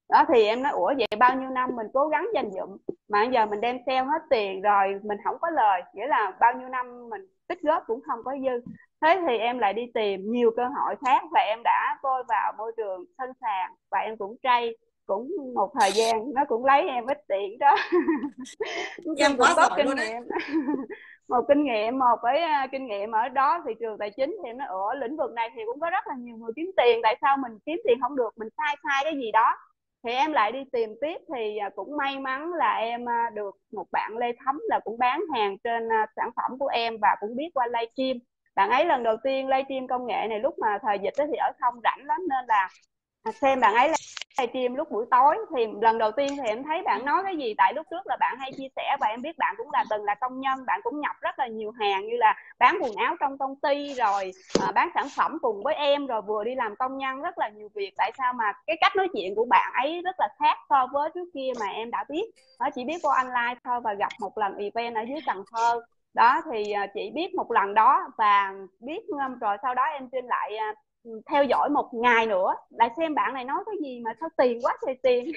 Đó thì em nói ủa vậy bao nhiêu năm mình cố gắng dành dụm mà bây giờ mình đem sale hết tiền rồi mình không có lời, nghĩa là bao nhiêu năm mình tích góp cũng không có dư. Thế thì em lại đi tìm nhiều cơ hội khác và em đã vôi vào môi trường sân sàn và em cũng trade cũng một thời gian, nó cũng lấy em ít tiền đó. Trinh Em cũng quá có giỏi kinh luôn đấy. nghiệm. Một kinh nghiệm, một cái à, kinh nghiệm ở đó thị trường tài chính thì em nói ở lĩnh vực này thì cũng có rất là nhiều người kiếm tiền, tại sao mình kiếm tiền không được, mình sai sai cái gì đó. Thì em lại đi tìm tiếp thì à, cũng may mắn là em à, được một bạn Lê Thấm là cũng bán hàng trên à, sản phẩm của em và cũng biết qua livestream. Bạn ấy lần đầu tiên livestream công nghệ này lúc mà thời dịch đó thì ở không rảnh lắm nên là à, xem bạn ấy livestream lúc buổi tối. Thì lần đầu tiên thì em thấy bạn nói cái gì, tại lúc trước là bạn hay chia sẻ và em biết bạn cũng là từng là công nhân, bạn cũng nhập rất là nhiều hàng như là bán quần áo trong công ty rồi à, bán sản phẩm cùng với em rồi vừa đi làm công nhân, rất là nhiều việc. Tại sao mà cái cách nói chuyện của bạn ấy rất là khác so với trước kia mà em đã biết. Nó chỉ biết qua online thôi và gặp một lần event ở dưới Cần Thơ đó thì à, chị biết một lần đó và biết rồi sau đó em Trinh lại à, theo dõi một ngày nữa lại xem bạn này nói cái gì mà sao tiền quá trời tiền.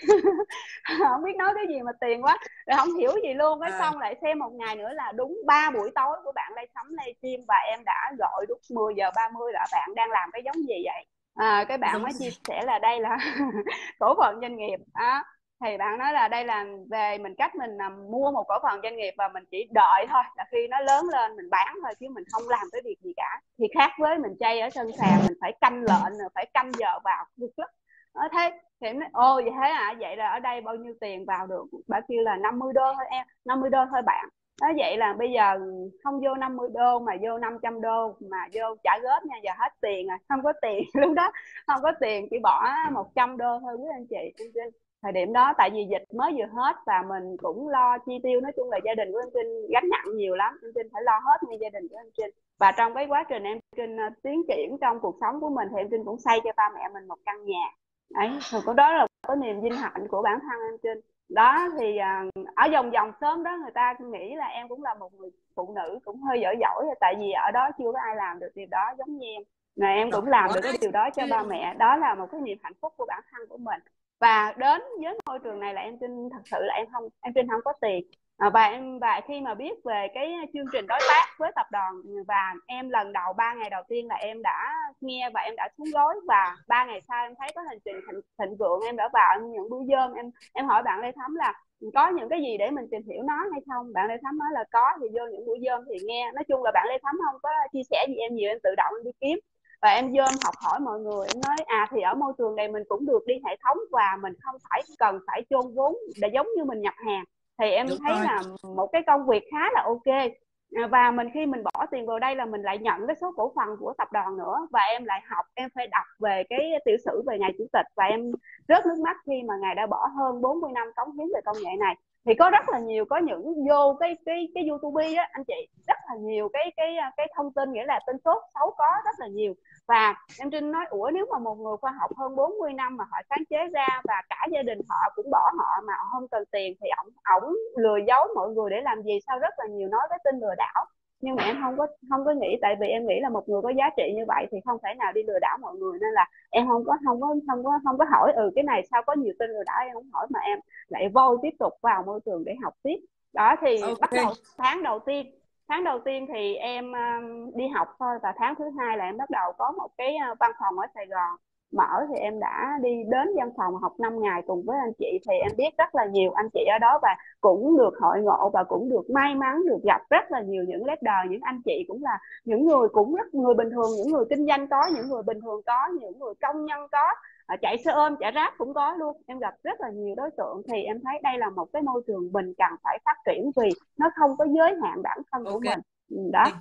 Không biết nói cái gì mà tiền quá rồi không hiểu gì luôn. Cái À, xong lại xem một ngày nữa là đúng ba buổi tối của bạn lay sắm livestream và em đã gọi lúc mười giờ ba mươi là bạn đang làm cái giống gì vậy. À, cái bạn giống mới gì? chia sẻ là đây là cổ phần doanh nghiệp đó. Thì bạn nói là đây là về mình cách mình làm mua một cổ phần doanh nghiệp và mình chỉ đợi thôi, là khi nó lớn lên mình bán thôi chứ mình không làm cái việc gì cả. Thì khác với mình chay ở sân sàn mình phải canh lệnh rồi phải canh giờ vào việc lắm. Thế thì em nói ô vậy thế à, vậy là ở đây bao nhiêu tiền vào được? Bà kêu là năm mươi đô thôi em, năm mươi đô thôi bạn. Nói vậy là bây giờ không vô năm mươi đô mà vô năm trăm đô mà vô trả góp nha, giờ hết tiền rồi, không có tiền. Lúc đó không có tiền, chỉ bỏ một trăm đô thôi quý anh chị. Thời điểm đó tại vì dịch mới vừa hết và mình cũng lo chi tiêu, nói chung là gia đình của anh Trinh gánh nặng nhiều lắm, anh Trinh phải lo hết ngay gia đình của anh Trinh. Và trong cái quá trình em Trinh uh, tiến triển trong cuộc sống của mình thì em Trinh cũng xây cho ba mẹ mình một căn nhà đấy. Rồi có đó là có niềm vinh hạnh của bản thân em Trinh đó. Thì uh, ở vòng vòng sớm đó người ta nghĩ là em cũng là một người phụ nữ cũng hơi giỏi giỏi, tại vì ở đó chưa có ai làm được điều đó giống như em, mà em Giỏi cũng làm quá được cái điều đó cho chứ. ba mẹ. Đó là một cái niềm hạnh phúc của bản thân của mình. Và đến với môi trường này là em Trinh thật sự là em không em Trinh không có tiền à, và em và khi mà biết về cái chương trình đối tác với tập đoàn và em lần đầu ba ngày đầu tiên là em đã nghe và em đã xuống gối, và ba ngày sau em thấy có hành trình thịnh, thịnh vượng. Em đã vào những buổi dơm, em em hỏi bạn Lê Thắm là có những cái gì để mình tìm hiểu nó hay không. Bạn Lê Thắm nói là có, thì vô những buổi dơm thì nghe. Nói chung là bạn Lê Thắm không có chia sẻ gì em nhiều, em tự động em đi kiếm và em vô em học hỏi mọi người. Em nói à thì ở môi trường này mình cũng được đi hệ thống và mình không phải cần phải chôn vốn để giống như mình nhập hàng. Thì em Đúng thấy rồi. là một cái công việc khá là ok. Và mình khi mình bỏ tiền vào đây là mình lại nhận cái số cổ phần của tập đoàn nữa, và em lại học, em phải đọc về cái tiểu sử về ngài chủ tịch và em rớt nước mắt khi mà ngài đã bỏ hơn bốn mươi năm cống hiến về công nghệ này. Thì có rất là nhiều, có những vô cái cái cái YouTube á anh chị, rất là nhiều cái cái cái thông tin, nghĩa là tin tốt xấu có rất là nhiều. Và em Trinh nói ủa nếu mà một người khoa học hơn bốn mươi năm mà họ sáng chế ra và cả gia đình họ cũng bỏ họ mà họ không cần tiền thì ổng ổng lừa dối mọi người để làm gì? Sao rất là nhiều nói cái tin lừa đảo. Nhưng mà em không có không có nghĩ, tại vì em nghĩ là một người có giá trị như vậy thì không thể nào đi lừa đảo mọi người, nên là em không có không có không có không có hỏi ừ cái này sao có nhiều tin lừa đảo, em không hỏi mà em lại vô tiếp tục vào môi trường để học tiếp. Đó thì bắt đầu Ok. tháng đầu tiên tháng đầu tiên thì em um, đi học thôi, và tháng thứ hai là em bắt đầu có một cái uh, văn phòng ở Sài Gòn mở. Thì em đã đi đến văn phòng học năm ngày cùng với anh chị, thì em biết rất là nhiều anh chị ở đó và cũng được hội ngộ và cũng được may mắn được gặp rất là nhiều những leader. Những anh chị cũng là những người cũng rất người bình thường, những người kinh doanh có, những người bình thường có, những người công nhân có, à, chạy xe ôm chạy ráp cũng có luôn. Em gặp rất là nhiều đối tượng, thì em thấy đây là một cái môi trường mình cần phải phát triển vì nó không có giới hạn bản thân của Ok. mình. Đó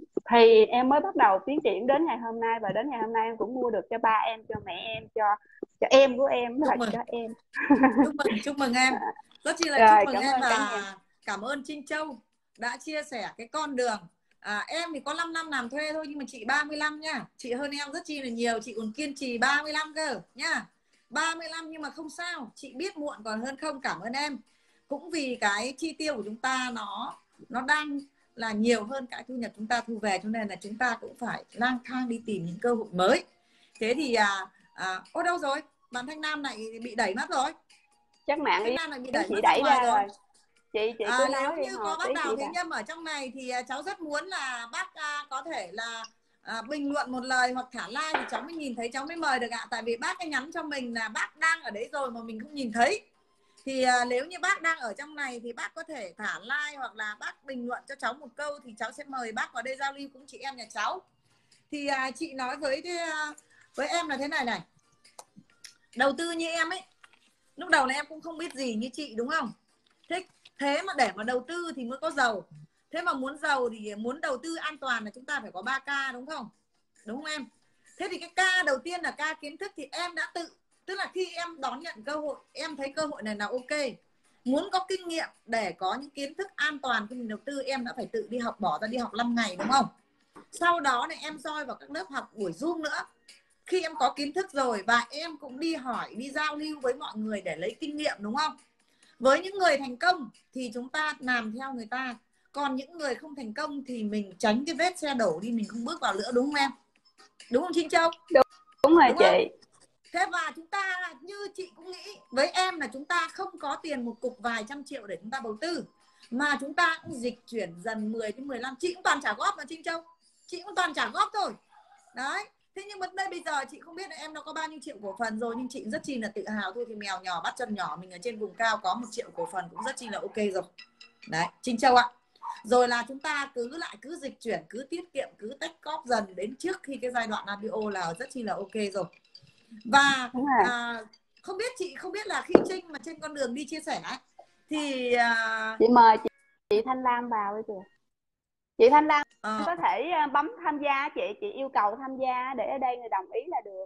thì em mới bắt đầu tiến triển đến ngày hôm nay, và đến ngày hôm nay em cũng mua được cho ba em, cho mẹ em, cho cho em của em Chúc và mừng. cho em. Chúc mừng, chúc mừng em. Rất chi là chúc Rồi mừng cảm em ơn cả và nhà. cảm ơn Trinh Châu đã chia sẻ cái con đường. À, em thì có năm năm làm thuê thôi nhưng mà chị ba mươi lăm nha. Chị hơn em rất chi là nhiều, chị còn kiên trì ba mươi lăm cơ nha. ba mươi lăm nhưng mà không sao, chị biết muộn còn hơn không. Cảm ơn em. Cũng vì cái chi tiêu của chúng ta nó nó đang là nhiều hơn cái thu nhập chúng ta thu về, cho nên là chúng ta cũng phải lang thang đi tìm những cơ hội mới. Thế thì à, à ô đâu rồi? bạn Thanh Nam này bị đẩy mất rồi. Chắc mạng Thanh ý, Nam lại bị ý đẩy chị mất ra đẩy ngoài ra rồi. rồi. Chị chị cứ À, nói nếu đi như hồi có tí bác Đào chị Thế đã. Nhâm ở trong này thì cháu rất muốn là bác à, có thể là à, bình luận một lời hoặc thả like thì cháu mới nhìn thấy, cháu mới mời được ạ. Tại vì bác ấy nhắn cho mình là bác đang ở đấy rồi mà mình không nhìn thấy. Thì à, nếu như bác đang ở trong này thì bác có thể thả like hoặc là bác bình luận cho cháu một câu thì cháu sẽ mời bác vào đây giao lưu cũng chị em nhà cháu. Thì à, chị nói với với em là thế này này, đầu tư như em ấy, lúc đầu này em cũng không biết gì như chị đúng không? Thế, thế mà để mà đầu tư thì mới có giàu. Thế mà muốn giàu thì muốn đầu tư an toàn là chúng ta phải có ba K đúng không? Đúng không em? Thế thì cái K đầu tiên là K kiến thức thì em đã tự, tức là khi em đón nhận cơ hội, em thấy cơ hội này là ok. Muốn có kinh nghiệm để có những kiến thức an toàn khi mình đầu tư, em đã phải tự đi học, bỏ ra đi học năm ngày đúng không? Sau đó này em join vào các lớp học buổi Zoom nữa. Khi em có kiến thức rồi và em cũng đi hỏi, đi giao lưu với mọi người để lấy kinh nghiệm đúng không? Với những người thành công thì chúng ta làm theo người ta, còn những người không thành công thì mình tránh cái vết xe đổ đi, mình không bước vào nữa đúng không em? Đúng không Trinh Châu? Đúng, đúng rồi đúng chị. Không? Thế và chúng ta như chị cũng nghĩ với em là chúng ta không có tiền một cục vài trăm triệu để chúng ta đầu tư, mà chúng ta cũng dịch chuyển dần mười đến mười lăm. Chị cũng toàn trả góp mà Trinh Châu, chị cũng toàn trả góp thôi đấy. Thế nhưng mà đây bây giờ chị không biết là em nó có bao nhiêu triệu cổ phần rồi, nhưng chị rất chi là tự hào thôi. Thì mèo nhỏ bắt chân nhỏ, mình ở trên vùng cao có một triệu cổ phần cũng rất chi là ok rồi đấy Trinh Châu ạ. Rồi là chúng ta cứ lại cứ dịch chuyển, cứ tiết kiệm, cứ tách góp dần đến trước khi cái giai đoạn i pê o là rất chi là ok rồi. Và à, không biết chị không biết là khi Trinh mà trên con đường đi chia sẻ thì à... chị mời chị, chị Thanh Lam vào đi kìa. Chị Thanh Lam à... có thể bấm tham gia, chị chị yêu cầu tham gia để ở đây người đồng ý là được.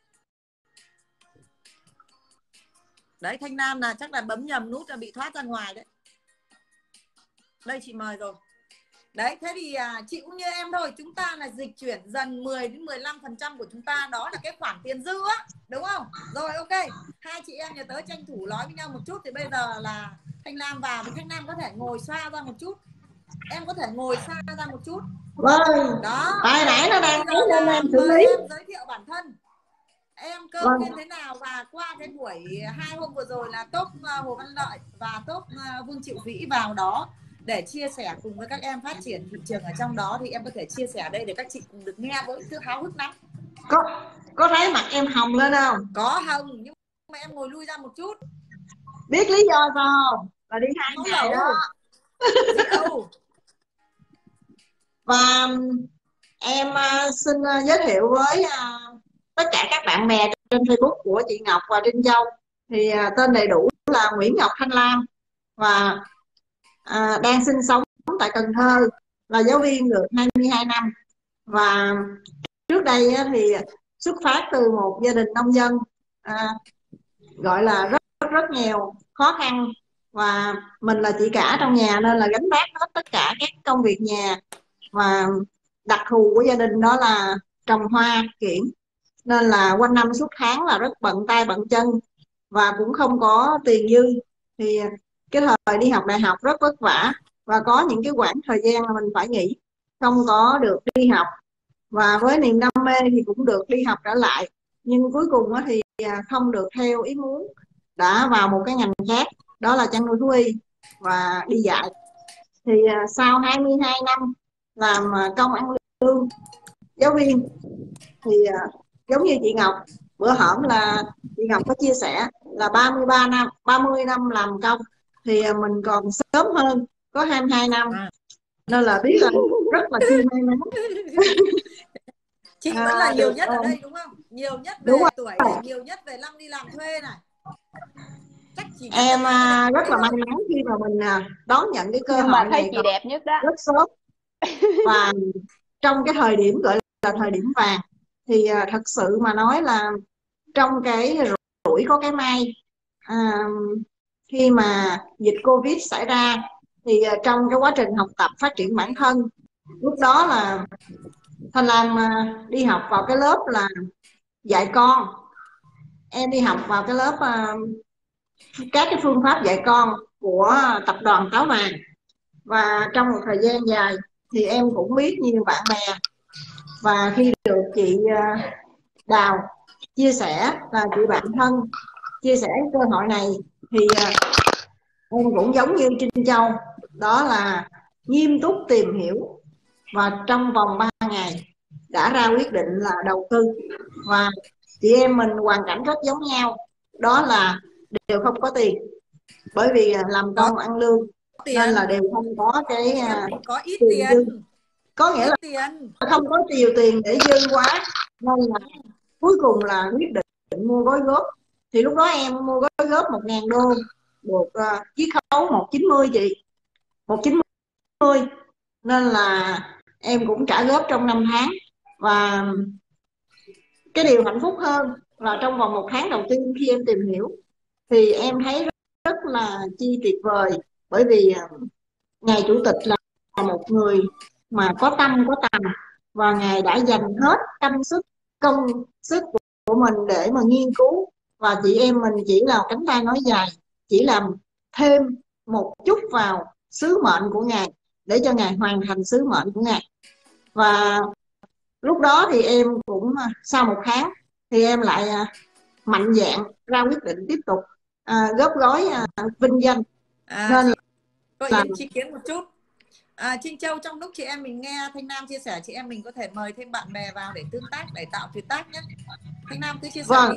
Đấy Thanh Nam là chắc là bấm nhầm nút là bị thoát ra ngoài đấy. Đây chị mời rồi. Đấy, thế thì à, chị cũng như em thôi, chúng ta là dịch chuyển dần mười đến mười lăm phần trăm của chúng ta, đó là cái khoản tiền dư á, đúng không? Rồi ok, hai chị em nhà tớ tranh thủ nói với nhau một chút. Thì bây giờ là Thanh Lam vào, thì Thanh Lam có thể ngồi xa ra một chút, em có thể ngồi xa ra một chút. Vâng, đó. Bài nãy nó đang Bây giờ nên là em xử mời lý. em giới thiệu bản thân, em cơ Vâng. duyên thế nào, và qua cái buổi hai hôm vừa rồi là top uh, Hồ Văn Lợi và top uh, Vương Triệu Vĩ vào đó để chia sẻ cùng với các em phát triển thị trường ở trong đó, thì em có thể chia sẻ ở đây để các chị cùng được nghe với sự háo hức lắm. Có có thấy mặt em hồng lên không? Có hồng, nhưng mà em ngồi lui ra một chút. Biết lý do sao không? Là đi hai Máu ngày lẩu. đó. Rượu. Và em uh, xin uh, giới thiệu với uh, tất cả các bạn bè trên Facebook của chị Ngọc và Trinh Châu. Thì uh, tên đầy đủ là Nguyễn Ngọc Thanh Lam, và uh, đang sinh sống tại Cần Thơ, là giáo viên được hai mươi hai năm. Và trước đây uh, thì xuất phát từ một gia đình nông dân, uh, gọi là rất rất, rất nghèo, khó khăn, và mình là chị cả trong nhà nên là gánh vác hết tất cả các công việc nhà. Và đặc thù của gia đình đó là trồng hoa kiển, nên là quanh năm suốt tháng là rất bận tay bận chân và cũng không có tiền dư. Thì cái thời đi học đại học rất vất vả, và có những cái quãng thời gian là mình phải nghỉ, không có được đi học. Và với niềm đam mê thì cũng được đi học trở lại, nhưng cuối cùng thì không được theo ý muốn, đã vào một cái ngành khác, đó là chăn nuôi thú y và đi dạy. Thì sau hai mươi hai năm làm công ăn lương giáo viên thì giống như chị Ngọc bữa hổm là chị Ngọc có chia sẻ là ba mươi ba năm, ba mươi năm làm công, thì mình còn sớm hơn, có hai mươi hai năm, nên là biết là rất là chi may mắn. Chị à, vẫn là nhiều nhất ở đây đúng không? Nhiều nhất về tuổi này, nhiều nhất về năm đi làm thuê này. Chắc chỉ em rất là may mắn khi mà mình đón nhận cái cơ Nhưng hội mà thấy này chị đẹp nhất đó. Rất sớm. Và trong cái thời điểm gọi là thời điểm vàng, thì thật sự mà nói là trong cái rủi có cái may. À, khi mà dịch Covid xảy ra thì trong cái quá trình học tập phát triển bản thân, lúc đó là Thanh Lam đi học vào cái lớp là dạy con. Em đi học vào cái lớp uh, các cái phương pháp dạy con của tập đoàn Táo Vàng. Và trong một thời gian dài thì em cũng biết nhiều bạn bè. Và khi được chị uh, Đào chia sẻ, là chị bạn thân chia sẻ cơ hội này, thì em cũng giống như Trinh Châu, đó là nghiêm túc tìm hiểu và trong vòng ba ngày đã ra quyết định là đầu tư. Và chị em mình hoàn cảnh rất giống nhau, đó là đều không có tiền, bởi vì làm Có công ăn lương tiền, nên là đều không có cái chị em mình có ít tiền dư. tiền, Có nghĩa ít là tiền, không có nhiều tiền để dư quá, nên là cuối cùng là quyết định mua gói góp. Thì lúc đó em mua gói góp một ngàn đô, được uh, chiết khấu một chín mươi chị, một chín mươi, nên là em cũng trả góp trong năm tháng. Và cái điều hạnh phúc hơn là trong vòng một tháng đầu tiên khi em tìm hiểu thì em thấy rất, rất là chi tuyệt vời, bởi vì ngài chủ tịch là một người mà có tâm có tầm, và ngài đã dành hết tâm sức công sức của mình để mà nghiên cứu, và chị em mình chỉ là cánh tay nói dài, chỉ làm thêm một chút vào sứ mệnh của ngài để cho ngài hoàn thành sứ mệnh của ngài. Và lúc đó thì em cũng sau một tháng thì em lại mạnh dạn ra quyết định tiếp tục à, góp gói à, vinh danh. À, nên chị, có là ý ý kiến một chút. À, Trinh Châu, trong lúc chị em mình nghe Thanh Nam chia sẻ, chị em mình có thể mời thêm bạn bè vào để tương tác, để tạo tuyệt tác nhé. Thanh Nam cứ chia sẻ vâng đi.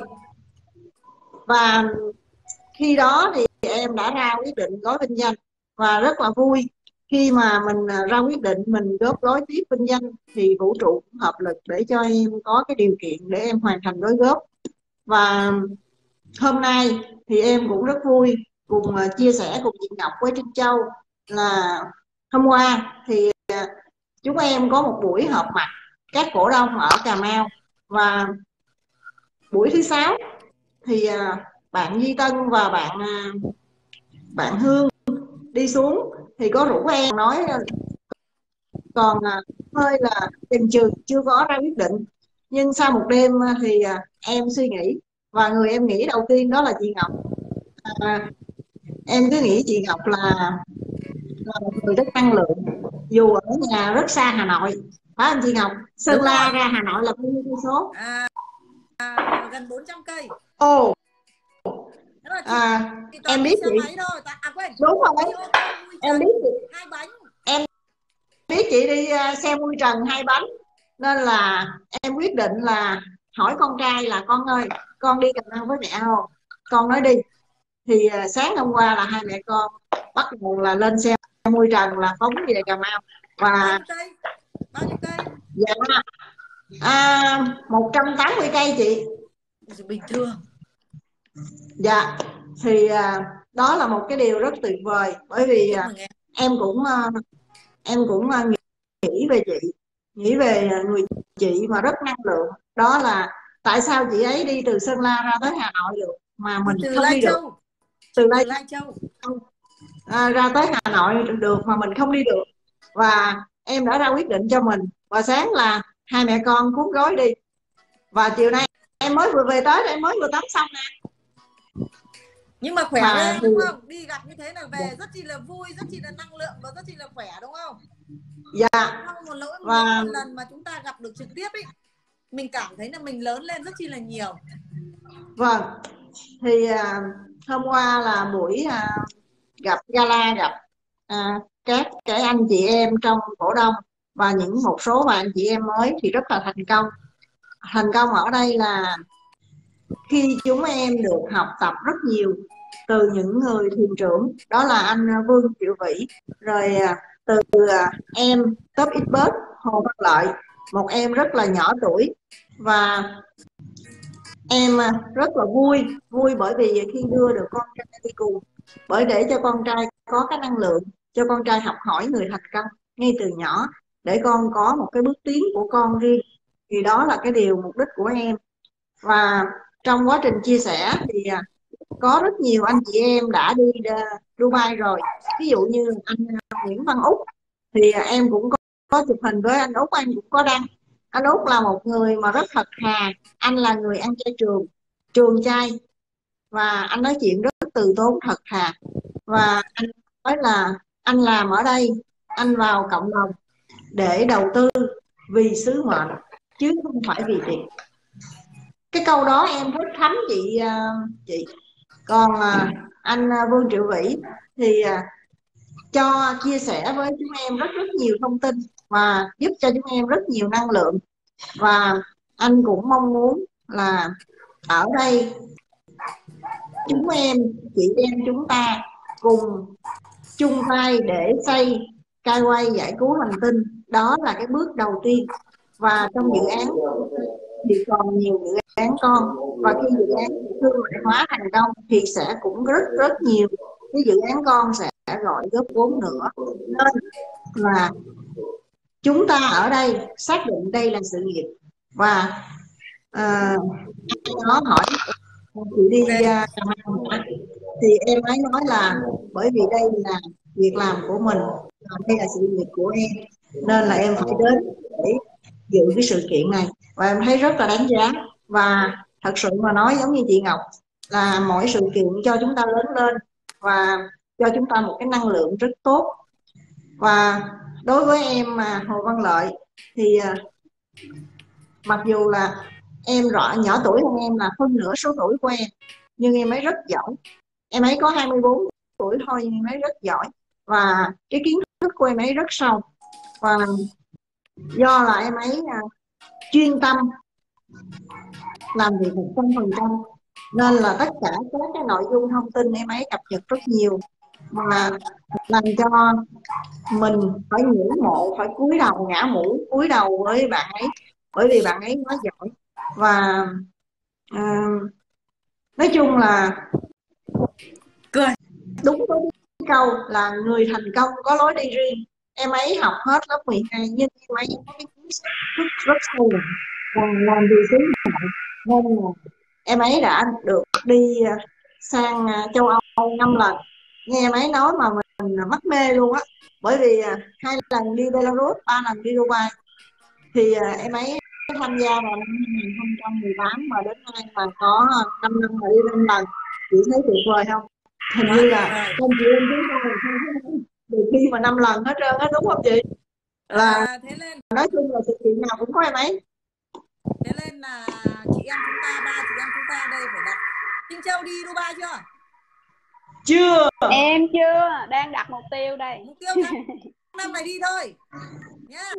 Và khi đó thì em đã ra quyết định gói vinh danh, và rất là vui khi mà mình ra quyết định mình góp gói tiếp vinh danh, thì vũ trụ cũng hợp lực để cho em có cái điều kiện để em hoàn thành gói góp. Và hôm nay thì em cũng rất vui cùng chia sẻ cùng chị Ngọc với Trinh Châu là hôm qua thì chúng em có một buổi họp mặt các cổ đông ở Cà Mau, và buổi thứ sáu thì bạn Duy Tân và bạn bạn Hương đi xuống thì có rủ em nói còn hơi là chần chừ chưa có ra quyết định. Nhưng sau một đêm thì em suy nghĩ, và người em nghĩ đầu tiên đó là chị Ngọc. à, em cứ nghĩ chị Ngọc là, là một người rất năng lượng, dù ở nhà rất xa Hà Nội, phải không chị Ngọc? Sơn Đúng La rồi. ra Hà Nội là bao nhiêu cây số? À, à, gần bốn trăm cây. Ồ, Đó là chị, à, chị toàn em đi biết xe chị. máy thôi. À quên, Đúng rồi, đi ô tô mui em trần biết chị. hai bánh. Em biết chị đi uh, xe mui trần hai bánh, nên là em quyết định là hỏi con trai là con ơi, con đi Cà Mau với mẹ không? Con nói đi. Thì uh, sáng hôm qua là hai mẹ con bắt đầu là lên xe mui trần là phóng về Cà Mau. Và bao nhiêu cây? Bao nhiêu cây? dạ à, một trăm tám mươi cây chị. Bình thường. Dạ thì à, đó là một cái điều rất tuyệt vời, bởi vì à, em. em cũng à, em cũng à, nghĩ về chị, nghĩ về người chị mà rất năng lượng, đó là tại sao chị ấy đi từ Sơn La ra tới Hà Nội được mà mình từ không Lai đi được, Châu. từ Lai Lai Châu à, ra tới Hà Nội được mà mình không đi được. Và em đã ra quyết định cho mình, và sáng là hai mẹ con cuốn gói đi, và chiều nay em mới vừa về tới, em mới vừa tắm xong nè. Nhưng mà khỏe mà ghê thì... đúng không? Đi gặp như thế là về rất chi là vui, rất chi là năng lượng và rất chi là khỏe đúng không? Dạ. Sau một lỗi và... mỗi một lần mà chúng ta gặp được trực tiếp ấy, mình cảm thấy là mình lớn lên rất chi là nhiều. Vâng. Thì à, hôm qua là buổi à, gặp gala, gặp à, các cái anh chị em trong cổ đông và những một số bạn chị em mới thì rất là thành công. Thành công ở đây là khi chúng em được học tập rất nhiều từ những người thuyền trưởng, đó là anh Vương Triệu Vĩ, rồi từ em Top Expert Hồ Văn Lợi, một em rất là nhỏ tuổi. Và em rất là vui vui bởi vì khi đưa được con trai đi cùng, bởi để cho con trai có cái năng lượng, cho con trai học hỏi người thành công ngay từ nhỏ, để con có một cái bước tiến của con riêng, thì đó là cái điều mục đích của em. Và trong quá trình chia sẻ thì có rất nhiều anh chị em đã đi Dubai rồi, ví dụ như anh Nguyễn Văn Úc thì em cũng có, có chụp hình với anh Úc, anh cũng có đăng. Anh Úc là một người mà rất thật thà, anh là người ăn chay trường trường chay, và anh nói chuyện rất từ tốn, thật thà. Và anh nói là anh làm ở đây, anh vào cộng đồng để đầu tư vì sứ mệnh chứ không phải vì tiền. cái câu đó em rất thấm chị chị còn anh Vương Triệu Vĩ thì cho chia sẻ với chúng em rất rất nhiều thông tin và giúp cho chúng em rất nhiều năng lượng. Và anh cũng mong muốn là ở đây chúng em, chị em chúng ta cùng chung tay để xây cai quay giải cứu hành tinh. Đó là cái bước đầu tiên. Và trong dự án thì còn nhiều dự án con, và khi dự án thương mại hóa thành công thì sẽ cũng rất rất nhiều cái dự án con sẽ gọi góp vốn nữa. Nên là chúng ta ở đây xác định đây là sự nghiệp. Và uh, nó hỏi chị đi uh, thì em ấy nói là bởi vì đây là việc làm của mình, đây là sự nghiệp của em, nên là em phải đến để dự cái sự kiện này. Và em thấy rất là đáng giá. Và thật sự mà nói, giống như chị Ngọc, là mỗi sự kiện cho chúng ta lớn lên và cho chúng ta một cái năng lượng rất tốt. Và đối với em mà Hồ Văn Lợi thì mặc dù là em rõ nhỏ tuổi hơn em là hơn nửa số tuổi của em, nhưng em ấy rất giỏi. Em ấy có hai mươi bốn tuổi thôi nhưng em ấy rất giỏi, và cái kiến thức của em ấy rất sâu. Và do là em ấy chuyên tâm làm việc một trăm phần trăm, nên là tất cả các cái nội dung thông tin em ấy cập nhật rất nhiều, mà làm cho mình phải ngưỡng mộ, phải cúi đầu ngã mũ cúi đầu với bạn ấy, bởi vì bạn ấy quá giỏi. Và à, nói chung là cười đúng với câu là người thành công có lối đi riêng. Em ấy học hết lớp mười hai nhưng em ấy có cái kiến thức rất sâu đậm và làm vì sứ mệnh, nên là em ấy đã được đi sang châu Âu năm lần. Nghe em ấy nói mà mình mắc mê luôn á, bởi vì hai lần đi Belarus, ba lần đi Dubai. Thì em ấy tham gia vào năm hai nghìn không trăm mười tám mà đến nay mà có năm năm mà đi năm lần. Chị thấy tuyệt vời không? Hình như là con chị em chúng ta không được khi mà năm lần hết trơn á, đúng không chị? Là à, thế nên nói chung là sự kiện nào cũng có em ấy. Thế nên là chị em chúng ta, ba chị em chúng ta đây phải đặt. Trinh Châu đi Dubai chưa? Chưa. Em chưa, đang đặt mục tiêu đây. Mục tiêu tháng năm này đi thôi nhá.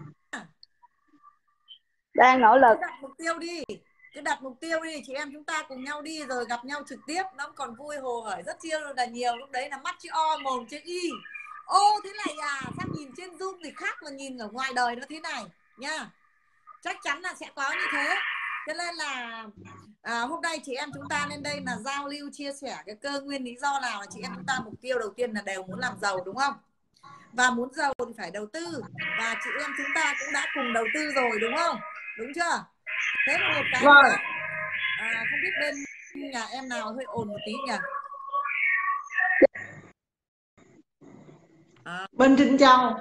Đang nỗ lực. Cứ đặt mục tiêu đi, cứ đặt mục tiêu đi, chị em chúng ta cùng nhau đi rồi gặp nhau trực tiếp nó còn vui hồ hởi rất chiêu là nhiều. Lúc đấy là mắt chữ O, mồm chữ Y. Ô thế này à, sao nhìn trên Zoom thì khác mà nhìn ở ngoài đời nó thế này nha. Chắc chắn là sẽ có như thế. Cho nên là à, hôm nay chị em chúng ta lên đây là giao lưu chia sẻ cái cơ nguyên lý do nào là chị em chúng ta mục tiêu đầu tiên là đều muốn làm giàu, đúng không? Và muốn giàu thì phải đầu tư, và chị em chúng ta cũng đã cùng đầu tư rồi, đúng không? Đúng chưa? Thế một cái Vâng. nữa à, không biết bên nhà em nào hơi ồn một tí nhỉ? À. Bên Trinh Châu.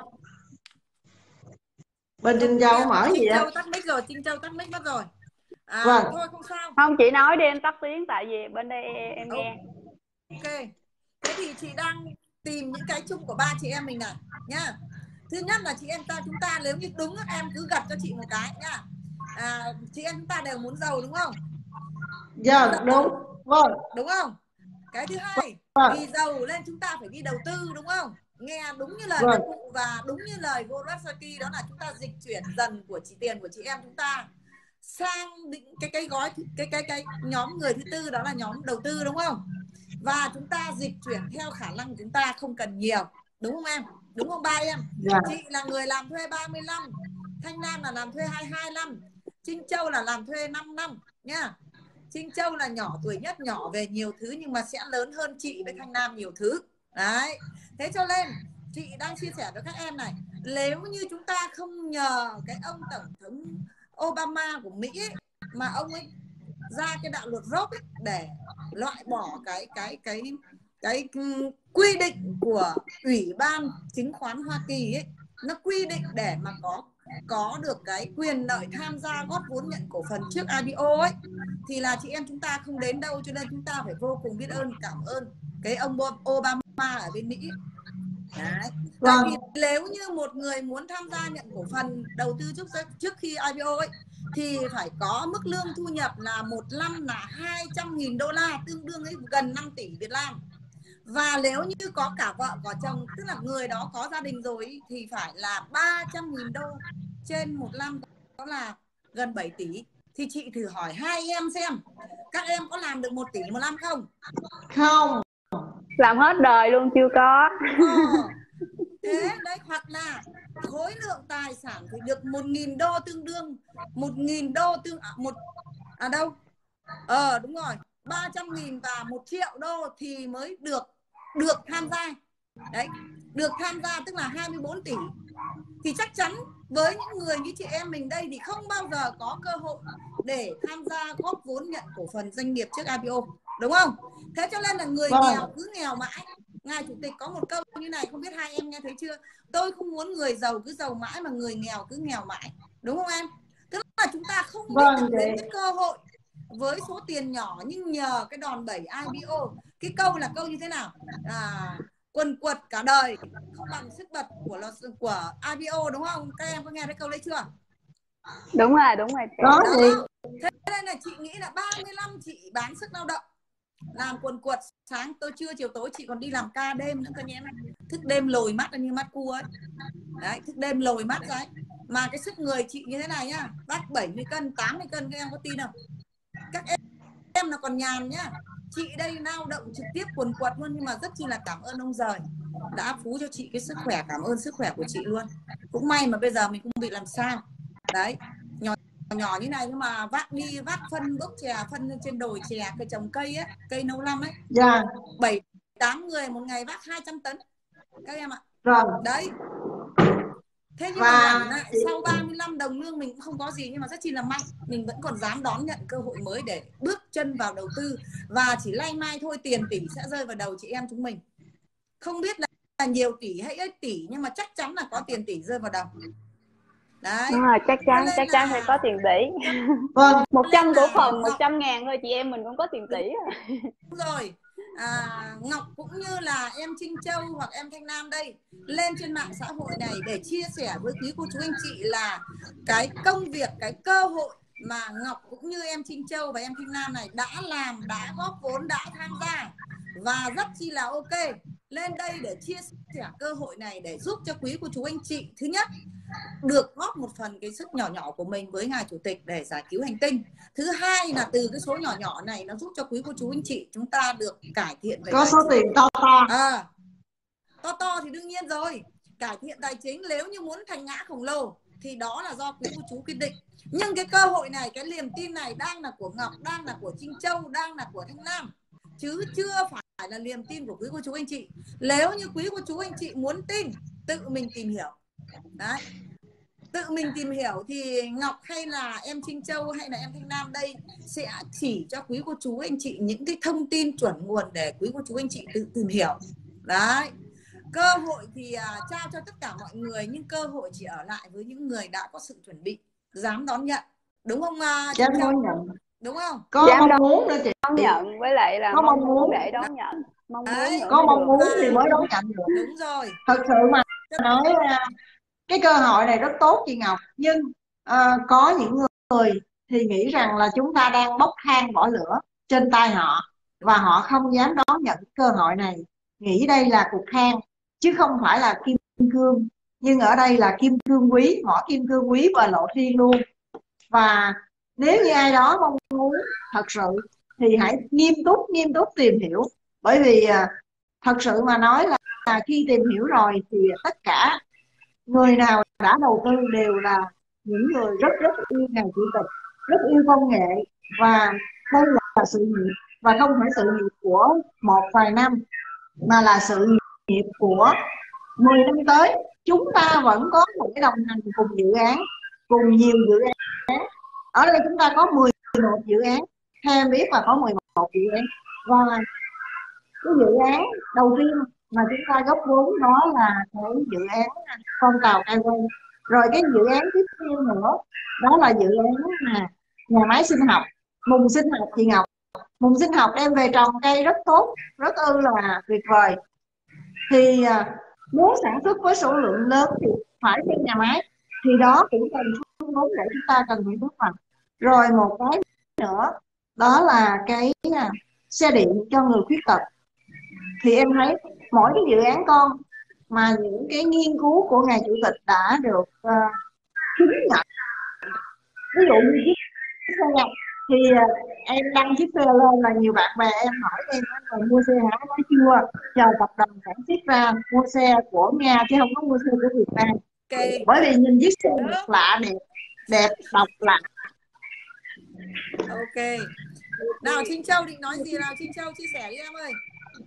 Bên Trinh Châu mở gì Trinh á? Châu tắt mic rồi, Trinh Châu tắt mic mất rồi. À, vâng. Thôi không sao. Không, chị nói đi em tắt tiếng, tại vì bên đây em nghe. Ok. Thế thì chị đang tìm những cái chung của ba chị em mình này nhá. Thứ nhất là chị em ta chúng ta nếu như đúng em cứ gật cho chị một cái nhá. À, chị em chúng ta đều muốn giàu đúng không? Dạ đúng. Vâng. Đúng không? Cái thứ hai, vâng. vì giàu nên chúng ta phải đi đầu tư, đúng không? Nghe đúng như lời vâng. các cụ và đúng như lời Gorosaki, đó là chúng ta dịch chuyển dần của chỉ tiền của chị em chúng ta sang định cái cái gói cái cái cái nhóm người thứ tư, đó là nhóm đầu tư, đúng không? Và chúng ta dịch chuyển theo khả năng chúng ta, không cần nhiều, đúng không em? Đúng không ba em? Dạ. Chị là người làm thuê ba mươi lăm, Thanh Nam là làm thuê hai mươi hai năm, Trinh Châu là làm thuê năm năm nha. Trinh Châu là nhỏ tuổi nhất, nhỏ về nhiều thứ nhưng mà sẽ lớn hơn chị với Thanh Nam nhiều thứ. Đấy. Thế cho nên chị đang chia sẻ với các em này, nếu như chúng ta không nhờ cái ông tổng thống Obama của Mỹ ấy, mà ông ấy ra cái đạo luật Roe ấy để loại bỏ cái cái cái cái, cái quy định của Ủy ban Chứng khoán Hoa Kỳ ấy, nó quy định để mà có có được cái quyền lợi tham gia góp vốn nhận cổ phần trước I P O ấy, thì là chị em chúng ta không đến đâu. Cho nên chúng ta phải vô cùng biết ơn, cảm ơn cái ông Obama ở bên Mỹ. Đấy. Tại Vâng. vì nếu như một người muốn tham gia nhận cổ phần đầu tư trước trước khi i pê o ấy thì phải có mức lương thu nhập là một năm là hai trăm nghìn đô la, tương đương ấy gần năm tỷ Việt Nam. Và nếu như có cả vợ có chồng, tức là người đó có gia đình rồi ý, thì phải là ba trăm nghìn đô trên một năm, đó là gần bảy tỷ. Thì chị thử hỏi hai em xem, các em có làm được một tỷ một năm không? Không. Làm hết đời luôn chưa có. Ờ, thế đấy, hoặc là khối lượng tài sản thì được một nghìn đô, tương đương một nghìn đô tương à, một à đâu ờ đúng rồi, ba trăm nghìn và một triệu đô thì mới được được tham gia. Đấy, được tham gia tức là hai mươi bốn tỷ. Thì chắc chắn với những người như chị em mình đây thì không bao giờ có cơ hội để tham gia góp vốn nhận cổ phần doanh nghiệp trước i pê o, đúng không? Thế cho nên là người Vâng. nghèo cứ nghèo mãi. Ngài chủ tịch có một câu như này, không biết hai em nghe thấy chưa? Tôi không muốn người giàu cứ giàu mãi mà người nghèo cứ nghèo mãi, đúng không em? Tức là chúng ta không biết Vâng được đến chị. cái cơ hội với số tiền nhỏ nhưng nhờ cái đòn bẩy i pê o. Cái câu là câu như thế nào? À, quần quật cả đời không bằng sức bật của của i pê o, đúng không? Các em có nghe thấy câu đấy chưa? Đúng rồi, đúng rồi chị. Đó Đó. chị. Thế nên là chị nghĩ là ba mươi năm chị bán sức lao động, làm quần quật sáng tôi trưa chiều tối, chị còn đi làm ca đêm nữa cơ nhé. Thức đêm lồi mắt như mắt cua ấy. Đấy, thức đêm lồi mắt đấy. Mà cái sức người chị như thế này nhá, vác bảy mươi cân, tám mươi cân, các em có tin không? Các em em là còn nhàn nhá. Chị đây lao động trực tiếp quần quật luôn, nhưng mà rất chi là cảm ơn ông giời đã phú cho chị cái sức khỏe, cảm ơn sức khỏe của chị luôn. Cũng may mà bây giờ mình không bị làm sao. Đấy, nhỏ nhỏ như này nhưng mà vác đi vác phân bốc chè, phân trên đồi chè, cây trồng cây ấy, cây nấu năm ấy. Dạ. bảy tám người một ngày vác hai trăm tấn các em ạ. Vâng. Đấy. Thế nhưng mà Và ngoảnh lại sau ba mươi lăm đồng lương mình cũng không có gì, nhưng mà rất chi là may, mình vẫn còn dám đón nhận cơ hội mới để bước chân vào đầu tư. Và chỉ lay mai thôi, tiền tỷ sẽ rơi vào đầu chị em chúng mình. Không biết là nhiều tỷ hay ít tỷ, nhưng mà chắc chắn là có tiền tỷ rơi vào đầu. Đấy. Đúng rồi, chắc chắn, chắc chắn là... phải có tiền tỷ. vâng. một trăm cổ phần, một Ngọc... trăm ngàn thôi chị em mình cũng có tiền tỷ rồi. Đúng rồi. À, Ngọc cũng như là em Trinh Châu hoặc em Thanh Nam đây lên trên mạng xã hội này để chia sẻ với quý cô chú anh chị là cái công việc, cái cơ hội mà Ngọc cũng như em Trinh Châu và em Thanh Nam này đã làm, đã góp vốn, đã tham gia và rất chi là ok. Lên đây để chia sẻ cơ hội này để giúp cho quý cô chú anh chị, thứ nhất được góp một phần cái sức nhỏ nhỏ của mình với ngài chủ tịch để giải cứu hành tinh. Thứ hai là từ cái số nhỏ nhỏ này nó giúp cho quý cô chú anh chị chúng ta được cải thiện về có tài số chính. tiền to to. À, to to thì đương nhiên rồi. Cải thiện tài chính, nếu như muốn thành ngã khổng lồ thì đó là do quý cô chú quyết định. Nhưng cái cơ hội này, cái niềm tin này đang là của Ngọc, đang là của Trinh Châu, đang là của Thanh Nam, chứ chưa phải là niềm tin của quý cô chú anh chị. Nếu như quý cô chú anh chị muốn tin, tự mình tìm hiểu. Đấy, tự mình tìm hiểu thì Ngọc hay là em Trinh Châu hay là em Thanh Nam đây sẽ chỉ cho quý cô chú anh chị những cái thông tin chuẩn nguồn để quý cô chú anh chị tự tìm hiểu. Đấy, cơ hội thì à, trao cho tất cả mọi người, nhưng cơ hội chỉ ở lại với những người đã có sự chuẩn bị, dám đón nhận, đúng không à, Trinh Châu? Nhận. Đúng không? Có Dám mong đón muốn nữa chị. Đón nhận với lại là có mong mong muốn muốn để đón nhận, mong muốn Đấy, nữa có mới mong được. muốn và... thì mới đón nhận được. Đúng rồi. Thật sự mà nói cái cơ hội này rất tốt chị Ngọc, nhưng uh, có những người thì nghĩ rằng là chúng ta đang bốc than bỏ lửa trên tay họ và họ không dám đón nhận cơ hội này, nghĩ đây là cục than chứ không phải là kim cương. Nhưng ở đây là kim cương quý, mỏ kim cương quý và lộ thiên luôn. Và nếu như ai đó mong muốn thật sự thì hãy nghiêm túc nghiêm túc tìm hiểu, bởi vì uh, thật sự mà nói là, là khi tìm hiểu rồi thì tất cả người nào đã đầu tư đều là những người rất rất yêu ngành chủ tịch, rất yêu công nghệ, và đây là sự nghiệp, và không phải sự nghiệp của một vài năm mà là sự nghiệp của mười năm tới. Chúng ta vẫn có một cái đồng hành cùng dự án, cùng nhiều dự án. Ở đây chúng ta có mười một dự án, theo em biết là có mười một dự án, và cái dự án đầu tiên mà chúng ta góp vốn đó là cái dự án con tàu Cai Quay. Rồi cái dự án tiếp theo nữa đó là dự án là nhà máy sinh học, mùng sinh học chị Ngọc. Mùng sinh học đem về trồng cây rất tốt, rất ư là tuyệt vời. Thì muốn sản xuất với số lượng lớn thì phải xây nhà máy, thì đó cũng cần vốn để chúng ta cần phải bước vào. Rồi một cái nữa đó là cái à, xe điện cho người khuyết tật. Thì em thấy mỗi cái dự án con mà những cái nghiên cứu của ngài chủ tịch đã được uh, chứng nhận, ví dụ như chiếc xe này thì uh, em đăng chiếc xe lên là nhiều bạn bè em hỏi em là mua xe hả, nói chưa, chờ tập đoàn sản xuất ra, mua xe của Nga chứ không có mua xe của Việt Nam. Ok. Bởi vì nhìn chiếc xe Đó. lạ, đẹp đẹp độc lạ. Ok. Nào Trinh Châu định nói gì nào? Trinh Châu chia sẻ đi em ơi.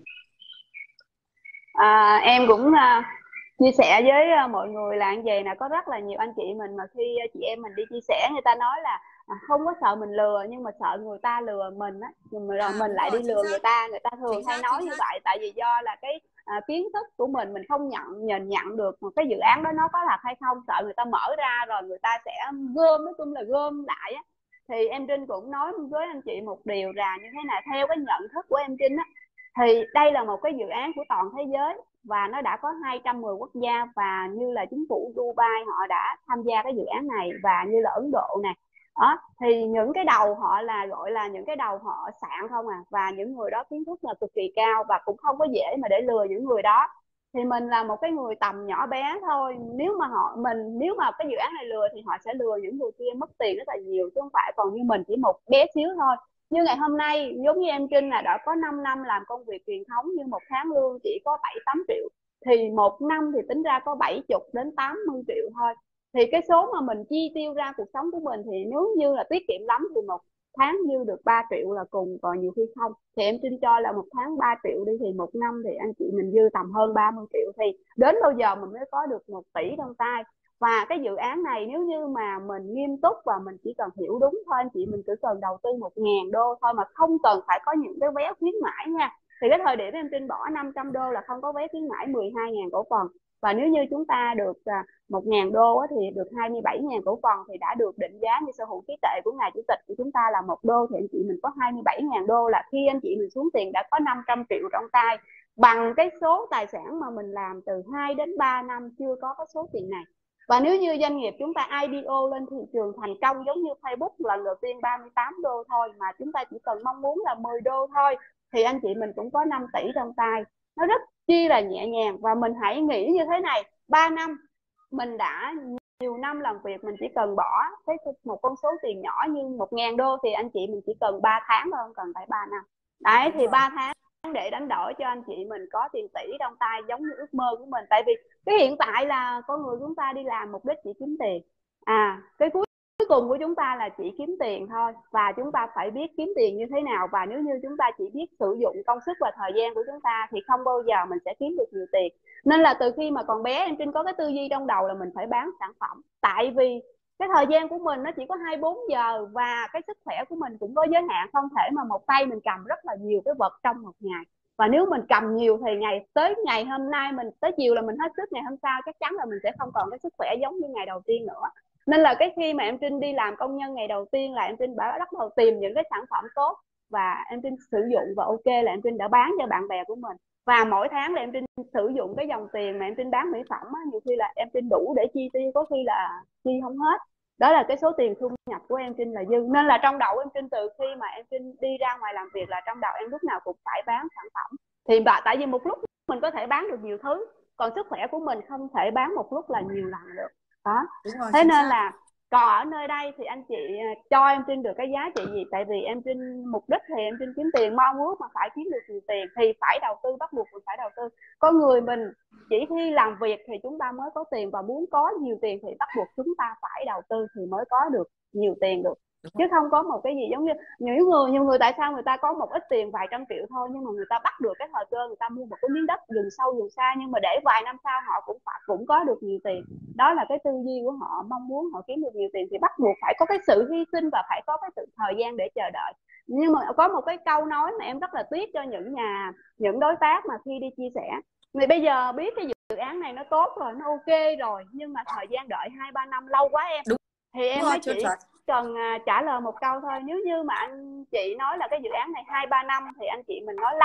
À, em cũng uh, chia sẻ với uh, mọi người là như vậy nè, có rất là nhiều anh chị mình mà khi uh, chị em mình đi chia sẻ, người ta nói là à, không có sợ mình lừa nhưng mà sợ người ta lừa mình á, rồi À, mình đúng lại rồi, đi chính lừa xác. người ta. Người ta thường Chính hay xác, nói chính như xác. vậy, tại vì do là cái à, kiến thức của mình mình không nhận nhận nhận được một cái dự án đó nó có thật hay không, sợ người ta mở ra rồi người ta sẽ gom, nói chung là gom lại á. Thì em Trinh cũng nói với anh chị một điều là như thế này, theo cái nhận thức của em Trinh á, thì đây là một cái dự án của toàn thế giới và nó đã có hai trăm mười quốc gia, và như là chính phủ Dubai họ đã tham gia cái dự án này, và như là Ấn Độ này đó, thì những cái đầu họ là gọi là những cái đầu họ sạn không à, và những người đó kiến thức là cực kỳ cao và cũng không có dễ mà để lừa những người đó. Thì mình là một cái người tầm nhỏ bé thôi, nếu mà họ mình nếu mà cái dự án này lừa thì họ sẽ lừa những người kia mất tiền rất là nhiều, chứ không phải còn như mình chỉ một bé xíu thôi. Như ngày hôm nay giống như em Trinh là đã có năm năm làm công việc truyền thống, nhưng một tháng lương chỉ có bảy tám triệu, thì một năm thì tính ra có bảy mươi đến tám mươi triệu thôi. Thì cái số mà mình chi tiêu ra cuộc sống của mình thì nếu như là tiết kiệm lắm thì một tháng dư được ba triệu là cùng, còn nhiều khi không. Thì em xin cho là một tháng ba triệu đi, thì một năm thì anh chị mình dư tầm hơn ba mươi triệu, thì đến bao giờ mình mới có được một tỷ trong tay. Và cái dự án này nếu như mà mình nghiêm túc và mình chỉ cần hiểu đúng thôi, anh chị mình chỉ cần đầu tư một ngàn đô thôi, mà không cần phải có những cái vé khuyến mãi nha. Thì cái thời điểm em Trinh bỏ năm trăm đô là không có vé khuyến mãi, mười hai ngàn cổ phần. Và nếu như chúng ta được một ngàn đô thì được hai mươi bảy ngàn cổ phần, thì đã được định giá như sở hữu trí tuệ của ngài chủ tịch của chúng ta là một đô, thì anh chị mình có hai mươi bảy ngàn đô, là khi anh chị mình xuống tiền đã có năm trăm triệu trong tay, bằng cái số tài sản mà mình làm từ hai đến ba năm chưa có cái số tiền này. Và nếu như doanh nghiệp chúng ta i pê o lên thị trường thành công giống như Facebook lần đầu tiên ba mươi tám đô thôi, mà chúng ta chỉ cần mong muốn là mười đô thôi, thì anh chị mình cũng có năm tỷ trong tay. Nó rất chi là nhẹ nhàng. Và mình hãy nghĩ như thế này, ba năm mình đã nhiều năm làm việc, mình chỉ cần bỏ cái một con số tiền nhỏ như một ngàn đô, thì anh chị mình chỉ cần ba tháng thôi, không cần phải ba năm. Đấy, thì ba tháng để đánh đổi cho anh chị mình có tiền tỷ trong tay giống như ước mơ của mình. Tại vì cái hiện tại là con người chúng ta đi làm mục đích chỉ kiếm tiền, à cái cuối cuối cùng của chúng ta là chỉ kiếm tiền thôi, và chúng ta phải biết kiếm tiền như thế nào. Và nếu như chúng ta chỉ biết sử dụng công sức và thời gian của chúng ta thì không bao giờ mình sẽ kiếm được nhiều tiền. Nên là từ khi mà còn bé em Trinh có cái tư duy trong đầu là mình phải bán sản phẩm, tại vì cái thời gian của mình nó chỉ có hai mươi bốn giờ, và cái sức khỏe của mình cũng có giới hạn, không thể mà một tay mình cầm rất là nhiều cái vật trong một ngày. Và nếu mình cầm nhiều thì ngày tới ngày hôm nay mình tới chiều là mình hết sức, ngày hôm sau chắc chắn là mình sẽ không còn cái sức khỏe giống như ngày đầu tiên nữa. Nên là cái khi mà em Trinh đi làm công nhân ngày đầu tiên là em Trinh đã bắt đầu tìm những cái sản phẩm tốt và em Trinh sử dụng, và ok là em Trinh đã bán cho bạn bè của mình. Và mỗi tháng là em Trinh sử dụng cái dòng tiền mà em Trinh bán mỹ phẩm á, nhiều khi là em Trinh đủ để chi tiêu, có khi là chi không hết. Đó là cái số tiền thu nhập của em Trinh là dư. Nên là trong đầu em Trinh từ khi mà em Trinh đi ra ngoài làm việc là trong đầu em lúc nào cũng phải bán sản phẩm. Thì tại vì một lúc mình có thể bán được nhiều thứ, còn sức khỏe của mình không thể bán một lúc là nhiều lần được đó. Đúng rồi, thế nên xác. là còn ở nơi đây thì anh chị cho em Trinh được cái giá trị gì? Tại vì em Trinh mục đích thì em Trinh kiếm tiền, mong ước mà phải kiếm được nhiều tiền thì phải đầu tư, bắt buộc mình phải đầu tư. Con người mình chỉ khi làm việc thì chúng ta mới có tiền, và muốn có nhiều tiền thì bắt buộc chúng ta phải đầu tư thì mới có được nhiều tiền được. Chứ không có một cái gì giống như những người nhiều người tại sao người ta có một ít tiền vài trăm triệu thôi, nhưng mà người ta bắt được cái thời cơ, người ta mua một cái miếng đất rừng sâu rừng xa, nhưng mà để vài năm sau họ cũng phải, cũng có được nhiều tiền. Đó là cái tư duy của họ, mong muốn họ kiếm được nhiều tiền thì bắt buộc phải có cái sự hy sinh và phải có cái sự thời gian để chờ đợi. Nhưng mà có một cái câu nói mà em rất là tiếc cho những nhà những đối tác mà khi đi chia sẻ, người bây giờ biết cái dự án này nó tốt rồi, nó ok rồi, nhưng mà thời gian đợi hai ba năm lâu quá em. Đúng. Thì em Đúng rồi, mới chỉ chuẩn. cần trả lời một câu thôi, nếu như mà anh chị nói là cái dự án này hai ba năm thì anh chị mình nói lâu,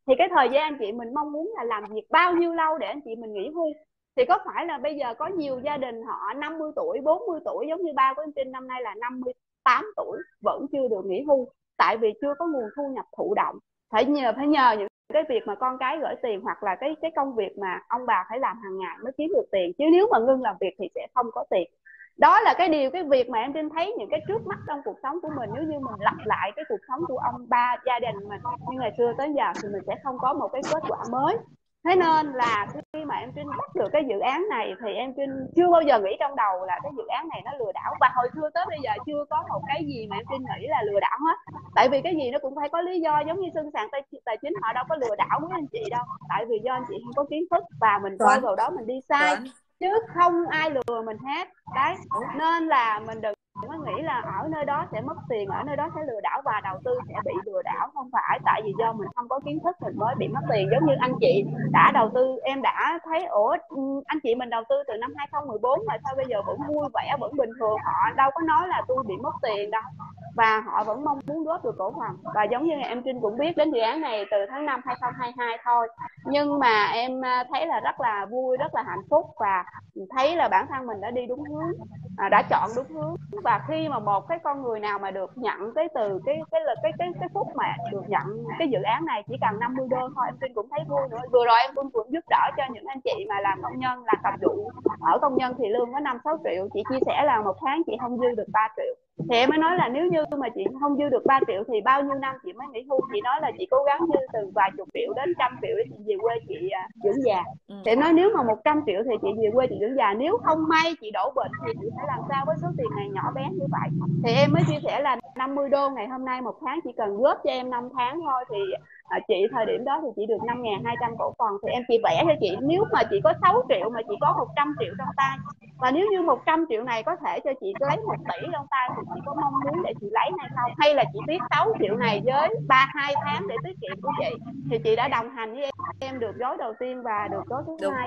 thì cái thời gian anh chị mình mong muốn là làm việc bao nhiêu lâu để anh chị mình nghỉ hưu? Thì có phải là bây giờ có nhiều gia đình họ năm mươi tuổi, bốn mươi tuổi, giống như ba của anh Trinh năm nay là năm mươi tám tuổi vẫn chưa được nghỉ hưu, tại vì chưa có nguồn thu nhập thụ động. Phải nhờ phải nhờ những cái việc mà con cái gửi tiền, hoặc là cái cái công việc mà ông bà phải làm hàng ngày mới kiếm được tiền, chứ nếu mà ngưng làm việc thì sẽ không có tiền. Đó là cái điều cái việc mà em Trinh thấy những cái trước mắt trong cuộc sống của mình, nếu như mình lặp lại cái cuộc sống của ông ba gia đình mình như ngày xưa tới giờ thì mình sẽ không có một cái kết quả mới. Thế nên là khi mà em Trinh bắt được cái dự án này thì em Trinh chưa bao giờ nghĩ trong đầu là cái dự án này nó lừa đảo, và hồi xưa tới bây giờ chưa có một cái gì mà em Trinh nghĩ là lừa đảo hết. Tại vì cái gì nó cũng phải có lý do, giống như sân sàn tài, tài chính họ đâu có lừa đảo với anh chị đâu, tại vì do anh chị không có kiến thức và mình coi vào đó mình đi sai, chứ không ai lừa mình hết. Đấy, nên là mình đừng có nghĩ là ở nơi đó sẽ mất tiền, ở nơi đó sẽ lừa đảo và đầu tư sẽ bị lừa đảo. Không phải, tại vì do mình không có kiến thức mình mới bị mất tiền. Giống như anh chị đã đầu tư, em đã thấy ủa anh chị mình đầu tư từ năm hai không một bốn mà sao bây giờ vẫn vui vẻ, vẫn bình thường, họ đâu có nói là tôi bị mất tiền đâu, và họ vẫn mong muốn góp được cổ phần. Và giống như em Trinh cũng biết đến dự án này từ tháng năm hai không hai hai thôi, nhưng mà em thấy là rất là vui, rất là hạnh phúc, và thấy là bản thân mình đã đi đúng hướng, à, đã chọn đúng hướng. Và khi mà một cái con người nào mà được nhận cái từ cái cái cái cái cái, cái phút mà được nhận cái dự án này chỉ cần năm mươi đô thôi, em Trinh cũng thấy vui nữa. Vừa rồi em cũng cũng giúp đỡ cho những anh chị mà làm công nhân, làm tập vụ ở công nhân thì lương có năm sáu triệu, chị chia sẻ là một tháng chị không dư được ba triệu. Thì em mới nói là nếu như mà chị không dư được ba triệu thì bao nhiêu năm chị mới nghỉ hưu? Chị nói là chị cố gắng dư từ vài chục triệu đến trăm triệu để chị về quê chị uh, dưỡng già. Thì em nói nếu mà một trăm triệu thì chị về quê chị dưỡng già, nếu không may chị đổ bệnh thì chị phải làm sao với số tiền này nhỏ bé như vậy? Thì em mới chia sẻ là năm mươi đô ngày hôm nay một tháng chỉ cần góp cho em năm tháng thôi, thì à, chị thời điểm đó thì chị được năm nghìn hai trăm cổ phần. Thì em chị vẽ cho chị, nếu mà chị có sáu triệu mà chị có một trăm triệu trong tay, và nếu như một trăm triệu này có thể cho chị lấy một tỷ trong tay thì chị có mong muốn để chị lấy hay không? Hay là chị viết sáu triệu này với ba hai tháng để tiết kiệm của chị, thì chị đã đồng hành với em, em được gói đầu tiên và được gói thứ hai.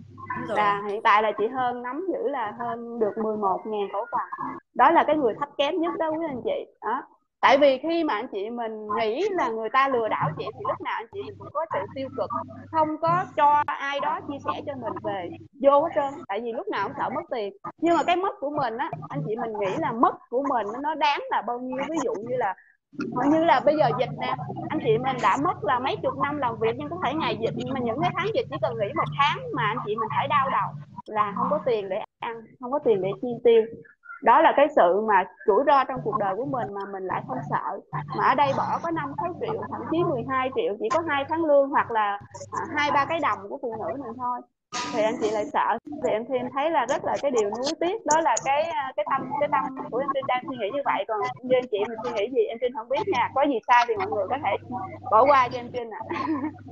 Là hiện tại là chị hơn nắm giữ là hơn được mười một nghìn cổ phần. Đó là cái người thấp kém nhất đó quý anh chị. Đó, tại vì khi mà anh chị mình nghĩ là người ta lừa đảo chị thì lúc nào anh chị mình cũng có sự tiêu cực, không có cho ai đó chia sẻ cho mình về vô hết trơn, tại vì lúc nào cũng sợ mất tiền. Nhưng mà cái mất của mình á, anh chị mình nghĩ là mất của mình nó đáng là bao nhiêu. Ví dụ như là như là bây giờ dịch nè, anh chị mình đã mất là mấy chục năm làm việc, nhưng có thể ngày dịch, mà những cái tháng dịch chỉ cần nghỉ một tháng mà anh chị mình phải đau đầu là không có tiền để ăn, không có tiền để chi tiêu. Đó là cái sự mà rủi ro trong cuộc đời của mình mà mình lại không sợ. Mà ở đây bỏ có năm sáu triệu, thậm chí mười hai triệu, chỉ có hai tháng lương hoặc là hai ba cái đồng của phụ nữ mình thôi, thì anh chị lại sợ. Thì em thì em thấy là rất là cái điều nuối tiếc. Đó là cái cái tâm cái tâm của em Trinh đang suy nghĩ như vậy. Còn như anh chị mình suy nghĩ gì em Trinh không biết nha, có gì sai thì mọi người có thể bỏ qua cho em Trinh ạ. À.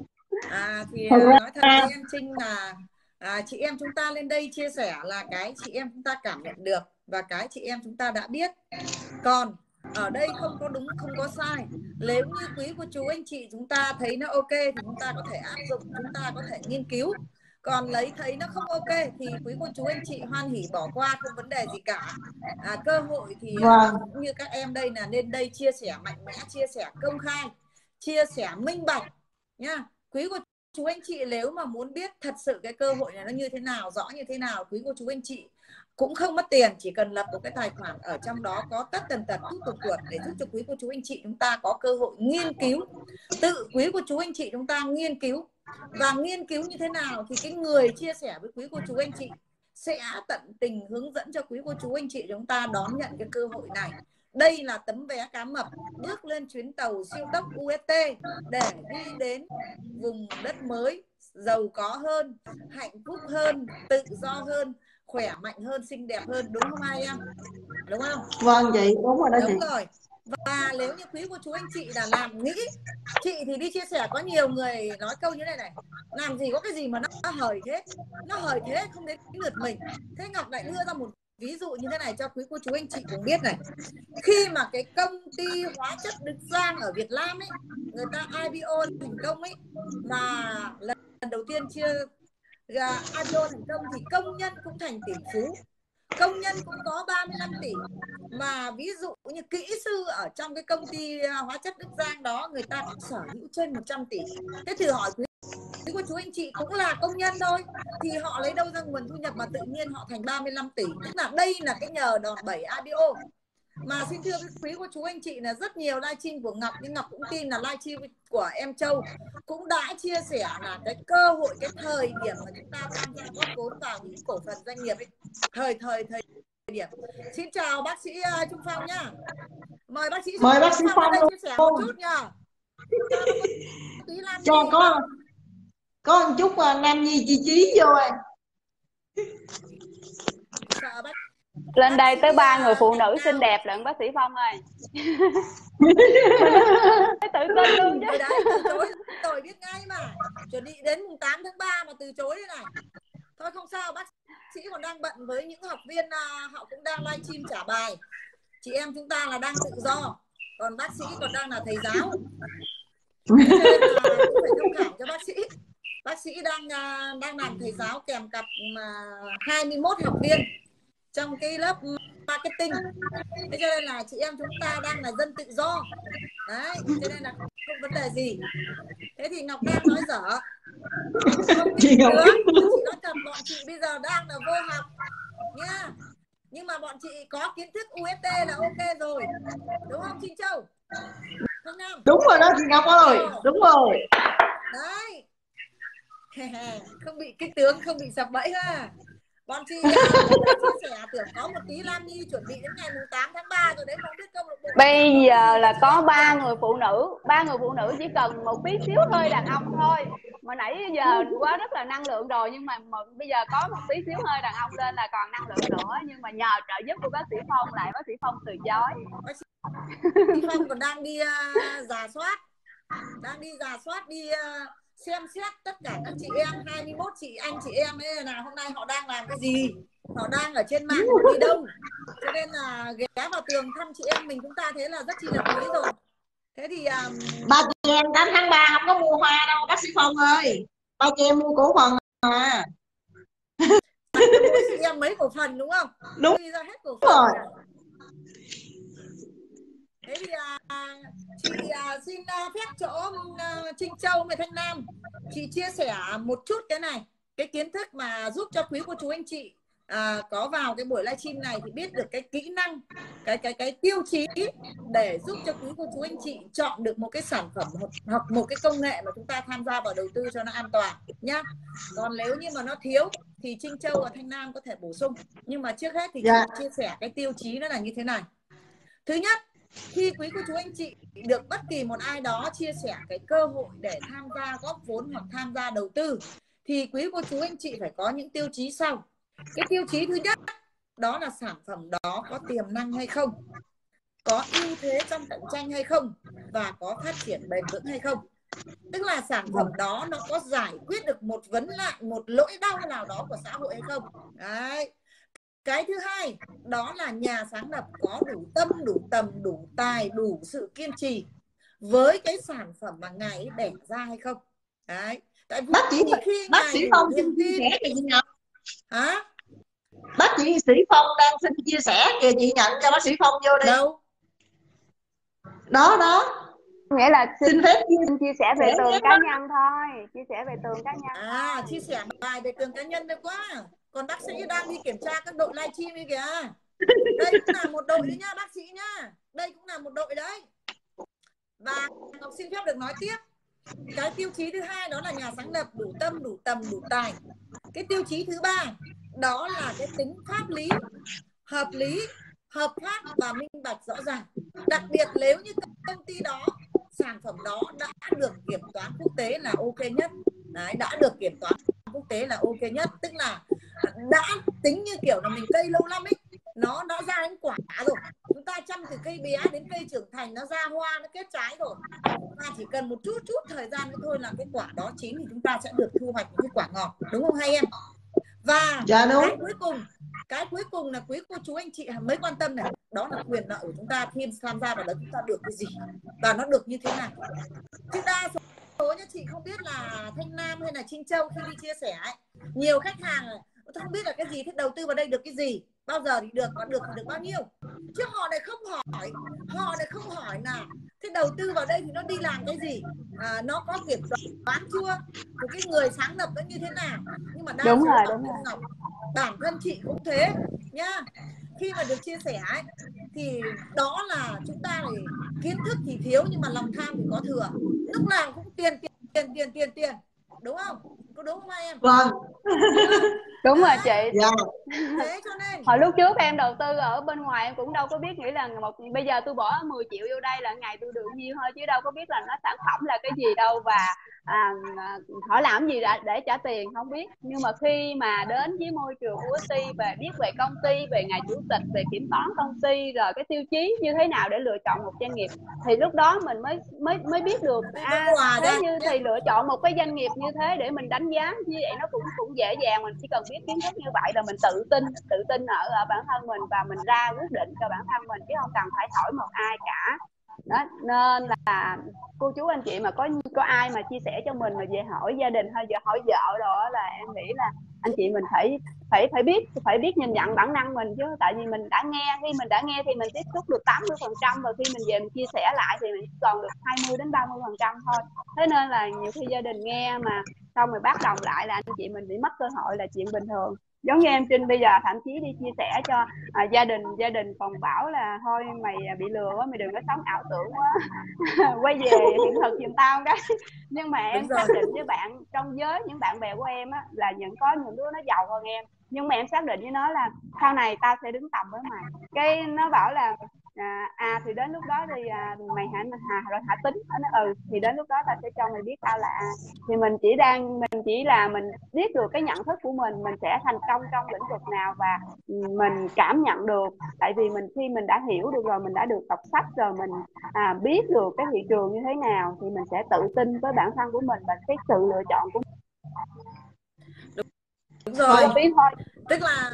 À thì nói thật với em Trinh là à, chị em chúng ta lên đây chia sẻ là cái chị em chúng ta cảm nhận được và cái chị em chúng ta đã biết. Còn ở đây không có đúng không có sai. Nếu như quý cô chú anh chị chúng ta thấy nó ok thì chúng ta có thể áp dụng, chúng ta có thể nghiên cứu. Còn lấy thấy nó không ok thì quý cô chú anh chị hoan hỉ bỏ qua, không vấn đề gì cả. À, cơ hội thì Vâng. cũng như các em đây là lên đây chia sẻ mạnh mẽ, chia sẻ công khai, chia sẻ minh bạch nhá. Quý cô chú anh chị nếu mà muốn biết thật sự cái cơ hội này nó như thế nào, rõ như thế nào, quý cô chú anh chị cũng không mất tiền, chỉ cần lập một cái tài khoản ở trong đó có tất tần tật thuốc tuột tuột để giúp cho quý cô chú anh chị chúng ta có cơ hội nghiên cứu. Tự quý cô chú anh chị chúng ta nghiên cứu, và nghiên cứu như thế nào thì cái người chia sẻ với quý cô chú anh chị sẽ tận tình hướng dẫn cho quý cô chú anh chị chúng ta đón nhận cái cơ hội này. Đây là tấm vé cá mập bước lên chuyến tàu siêu tốc u ét tê để đi đến vùng đất mới, giàu có hơn, hạnh phúc hơn, tự do hơn, khỏe mạnh hơn, xinh đẹp hơn, đúng không hai em? Đúng không? Vâng chị, đúng rồi đó chị. Đúng rồi. Và nếu như quý cô chú anh chị là làm nghĩ, chị thì đi chia sẻ có nhiều người nói câu như này này: làm gì có cái gì mà nó hời thế, nó hời thế không đến lượt mình. Thế Ngọc lại đưa ra một ví dụ như thế này cho quý cô chú anh chị cũng biết này. Khi mà cái công ty hóa chất Đức Giang ở Việt Nam ấy, người ta i pê o thành công ấy, mà lần đầu tiên chưa i pê o thành công thì công nhân cũng thành tỷ phú. công nhân cũng có ba mươi lăm tỷ, mà ví dụ như kỹ sư ở trong cái công ty hóa chất Đức Giang đó, người ta cũng sở hữu trên một trăm tỷ. Thế thử hỏi quý quý cô chú anh chị cũng là công nhân thôi, thì họ lấy đâu ra nguồn thu nhập mà tự nhiên họ thành ba mươi lăm tỷ? Tức là đây là cái nhờ đòn bẩy i pê o. Mà xin thưa với quý cô chú anh chị là rất nhiều livestream của Ngọc, nhưng Ngọc cũng tin là livestream của em Châu cũng đã chia sẻ là cái cơ hội, cái thời điểm mà chúng ta tham gia góp vốn vào những cổ phần doanh nghiệp ấy, thời thời thời điểm. Xin chào bác sĩ uh, Trung Phong nhá. Mời bác sĩ mời bác sĩ Phong đây luôn. chia sẻ một chút nha. Cho có có một chút uh, Nam Nhi chi trí vô rồi. Sợ bác lên đây tới ba người phụ nữ xinh đẹp lận bác sĩ Phong ơi. Tự tin luôn chứ. Đấy, từ chối rồi biết ngay mà. Chuẩn bị đến mùng tám tháng ba mà từ chối thế này. Thôi không sao, bác sĩ còn đang bận với những học viên, uh, họ cũng đang livestream trả bài. Chị em chúng ta là đang tự do, còn bác sĩ còn đang là thầy giáo. Thế cho nên là cũng phải thông cảm cho bác sĩ. Bác sĩ đang uh, đang làm thầy giáo kèm cặp uh, hai mươi mốt học viên trong cái lớp marketing. Thế cho nên là chị em chúng ta đang là dân tự do. Đấy, cho nên là không vấn đề gì. Thế thì Ngọc đang nói dở. Không biết nữa. Chị nói thật, bọn chị bây giờ đang là vô học nha. Nhưng mà bọn chị có kiến thức u ét tê là ok rồi. Đúng không Trinh Châu? Không Nam? Đúng rồi đó chị Ngọc ơi. Ồ. Đúng rồi. Đấy. Không bị kích tướng, không bị sập bẫy ha. Bọn chị đã chia sẻ tưởng có một tí Lam Nhi chuẩn bị đến ngày mùng tám tháng ba rồi đấy, không biết câu lạc bộ. Bây giờ là có ba người phụ nữ, ba người phụ nữ chỉ cần một tí xíu hơi đàn ông thôi. Mà nãy giờ quá rất là năng lượng rồi, nhưng mà bây giờ có một tí xíu hơi đàn ông lên là còn năng lượng nữa. Nhưng mà nhờ trợ giúp của bác sĩ Phong lại bác sĩ Phong từ chối. Bác sĩ Phong còn đang đi uh, rà soát, đang đi rà soát, đi uh, xem xét tất cả các chị em hai mươi mốt chị anh chị em ấy là hôm nay họ đang làm cái gì, họ đang ở trên mạng, họ đi đâu. Cho nên là ghé vào tường thăm chị em mình chúng ta thấy là rất chi là quý rồi. Thế thì um... ba chị em tám tháng ba không có mua hoa đâu bác sĩ Phong ơi, ba chị em mua cổ phần à. Mỗi chị em mấy cổ phần đúng không? Đúng đi ra hết cổ phần rồi. Thế thì à, chị à, xin à, phép chỗ à, Trinh Châu với Thanh Nam, chị chia sẻ một chút cái này, cái kiến thức mà giúp cho quý cô chú anh chị à, có vào cái buổi livestream này thì biết được cái kỹ năng, cái cái cái tiêu chí để giúp cho quý cô chú anh chị chọn được một cái sản phẩm hoặc một cái công nghệ mà chúng ta tham gia vào đầu tư cho nó an toàn nhá. Còn nếu như mà nó thiếu thì Trinh Châu và Thanh Nam có thể bổ sung. Nhưng mà trước hết thì dạ. chị chia sẻ cái tiêu chí nó là như thế này. Thứ nhất, khi quý cô chú anh chị được bất kỳ một ai đó chia sẻ cái cơ hội để tham gia góp vốn hoặc tham gia đầu tư thì quý cô chú anh chị phải có những tiêu chí sau. Cái tiêu chí thứ nhất đó là sản phẩm đó có tiềm năng hay không, có ưu thế trong cạnh tranh hay không, và có phát triển bền vững hay không. Tức là sản phẩm đó nó có giải quyết được một vấn nạn, một lỗi đau nào đó của xã hội hay không. Đấy. Cái thứ hai đó là nhà sáng lập có đủ tâm, đủ tầm, đủ tài, đủ sự kiên trì với cái sản phẩm mà ngài ấy đẻ ra hay không. Đấy. Tại vì bác chỉ khi bác sĩ Phong xin chia sẻ kìa chị Ngọc. Hả? Bác sĩ sĩ Phong đang xin chia sẻ kìa, chị nhận cho bác sĩ Phong vô đi. Đâu? Đó đó. Nghĩa là xin, xin phép xin chia sẻ về tường cá nhân thôi, chia sẻ về tường cá nhân. À, thôi. chia sẻ bài về tường cá nhân được quá. Còn bác sĩ đang đi kiểm tra các đội livestream ấy kìa. Đây cũng là một đội đấy nhá bác sĩ nhá. Đây cũng là một đội đấy. Và Ngọc xin phép được nói tiếp. Cái tiêu chí thứ hai đó là nhà sáng lập đủ tâm, đủ tầm, đủ tài. Cái tiêu chí thứ ba đó là cái tính pháp lý, hợp lý, hợp pháp và minh bạch rõ ràng. Đặc biệt nếu như công ty đó, sản phẩm đó đã được kiểm toán quốc tế là ok nhất. Đấy, đã được kiểm toán quốc tế là ok nhất. Tức là đã tính như kiểu là mình cây lâu lắm ấy, nó đã ra đến quả rồi. Chúng ta chăm từ cây bé đến cây trưởng thành, nó ra hoa, nó kết trái rồi. Và chỉ cần một chút chút thời gian nữa thôi là cái quả đó chín thì chúng ta sẽ được thu hoạch những cái quả ngọt. Đúng không hai em? Và dạ, đúng. cái cuối cùng, cái cuối cùng là quý cô chú anh chị mới quan tâm này, đó là quyền lợi của chúng ta khi tham gia vào đó chúng ta được cái gì và nó được như thế nào. Chứ đa số nhá, chị không biết là Thanh Nam hay là Trinh Châu khi đi chia sẻ ấy, nhiều khách hàng không biết là cái gì, thích đầu tư vào đây được cái gì. bao giờ thì được, và được thì được bao nhiêu, chứ họ lại không hỏi, họ lại không hỏi là thế đầu tư vào đây thì nó đi làm cái gì, à, nó có kiểm toán chưa, rồi cái người sáng lập nó như thế nào. Nhưng mà đa Đúng số rồi, họ đúng không rồi. ngọc, bản thân chị cũng thế nhá. Khi mà được chia sẻ ấy, thì đó là chúng ta thì kiến thức thì thiếu nhưng mà lòng tham thì có thừa, lúc nào cũng tiền tiền tiền tiền tiền, đúng không, có đúng không em? Vâng. Đúng không? Đúng rồi Đấy, chị. Dạ. thế cho nên Hồi lúc trước em đầu tư ở bên ngoài em cũng đâu có biết, nghĩ là một bây giờ tôi bỏ mười triệu vô đây là ngày tôi được nhiêu thôi, chứ đâu có biết là nó sản phẩm là cái gì đâu, và à, họ làm gì để, để trả tiền không biết. Nhưng mà khi mà đến với môi trường u ét tê và biết về công ty, về ngày chủ tịch, về kiểm toán công ty, rồi cái tiêu chí như thế nào để lựa chọn một doanh nghiệp, thì lúc đó mình mới mới mới biết được thì nó à hòa thế ra như nhé. thì lựa chọn một cái doanh nghiệp như thế để mình đánh giá như vậy nó cũng cũng dễ dàng. Mình chỉ cần biết kiến thức như vậy là mình tự tin tự tin ở, ở bản thân mình, và mình ra quyết định cho bản thân mình, chứ không cần phải hỏi một ai cả. Đó nên là cô chú anh chị mà có có ai mà chia sẻ cho mình mà về hỏi gia đình hay về hỏi vợ rồi, là em nghĩ là anh chị mình phải phải phải biết phải biết nhìn nhận bản năng mình, chứ tại vì mình đã nghe khi mình đã nghe thì mình tiếp xúc được tám mươi phần trăm, và khi mình về mình chia sẻ lại thì mình còn được hai mươi đến ba mươi phần trăm thôi. Thế nên là nhiều khi gia đình nghe mà xong rồi bác đồng lại là anh chị mình bị mất cơ hội là chuyện bình thường. Giống như em Trinh bây giờ thậm chí đi chia sẻ cho à, gia đình gia đình còn bảo là thôi mày bị lừa quá, mày đừng có sống ảo tưởng quá quay về hiện thực giùm tao cái. Nhưng mà em Đúng rồi. xác định với bạn trong giới những bạn bè của em á, là những có những đứa nó giàu hơn em, nhưng mà em xác định với nó là sau này tao sẽ đứng tầm với mày. Cái nó bảo là à, à thì đến lúc đó thì à, mày hả à, rồi hả tính. Nó ừ thì đến lúc đó tao sẽ cho mày biết tao là ai. Thì mình chỉ đang mình chỉ là mình biết được cái nhận thức của mình mình sẽ thành công trong lĩnh vực nào, và mình cảm nhận được. Tại vì mình khi mình đã hiểu được rồi, mình đã được đọc sách rồi, mình à, biết được cái thị trường như thế nào, thì mình sẽ tự tin với bản thân của mình và cái sự lựa chọn của Đúng, đúng rồi. một tí thôi. Tức là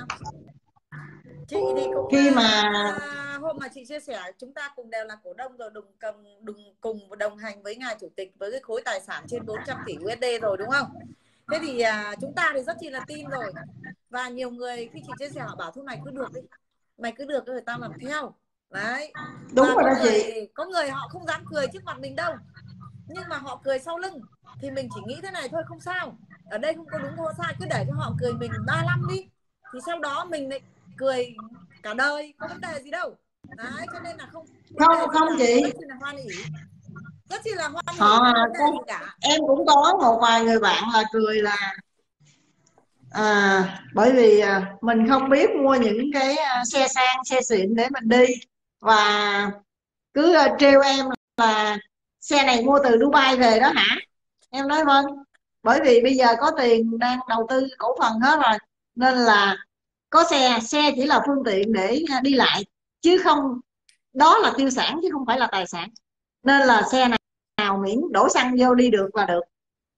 chị thì cũng Khi mà à, hôm mà chị chia sẻ chúng ta cùng đều là cổ đông rồi, đùng cầm đùng cùng đồng hành với ngài chủ tịch với cái khối tài sản trên bốn trăm tỷ u ét đê rồi, đúng không? Thế thì à, chúng ta thì rất chi là tin rồi, và nhiều người khi chị chia sẻ họ bảo thôi mày cứ được đi, mày cứ được rồi tao làm theo. Đấy. đúng Và rồi có đó người chị. có người họ không dám cười trước mặt mình đâu, nhưng mà họ cười sau lưng, thì mình chỉ nghĩ thế này thôi, không sao, ở đây không có đúng có sai, cứ để cho họ cười mình ba năm đi, thì sau đó mình lại cười cả đời, có vấn đề gì đâu. Đấy, cho nên là không vấn Không đề gì không cả, chị, rất là hoan hỉ, rất chi là hoan hỉ, họ không vấn đề có, gì cả. em cũng có một vài người bạn là cười là à, bởi vì à, mình không biết mua những cái à, xe sang xe xịn để mình đi, và cứ à, trêu em là xe này mua từ Dubai về đó hả. Em nói vâng, bởi vì bây giờ có tiền đang đầu tư cổ phần hết rồi, nên là có xe xe chỉ là phương tiện để à, đi lại, chứ không, đó là tiêu sản chứ không phải là tài sản. Nên là xe nào, nào miễn đổ xăng vô đi được là được.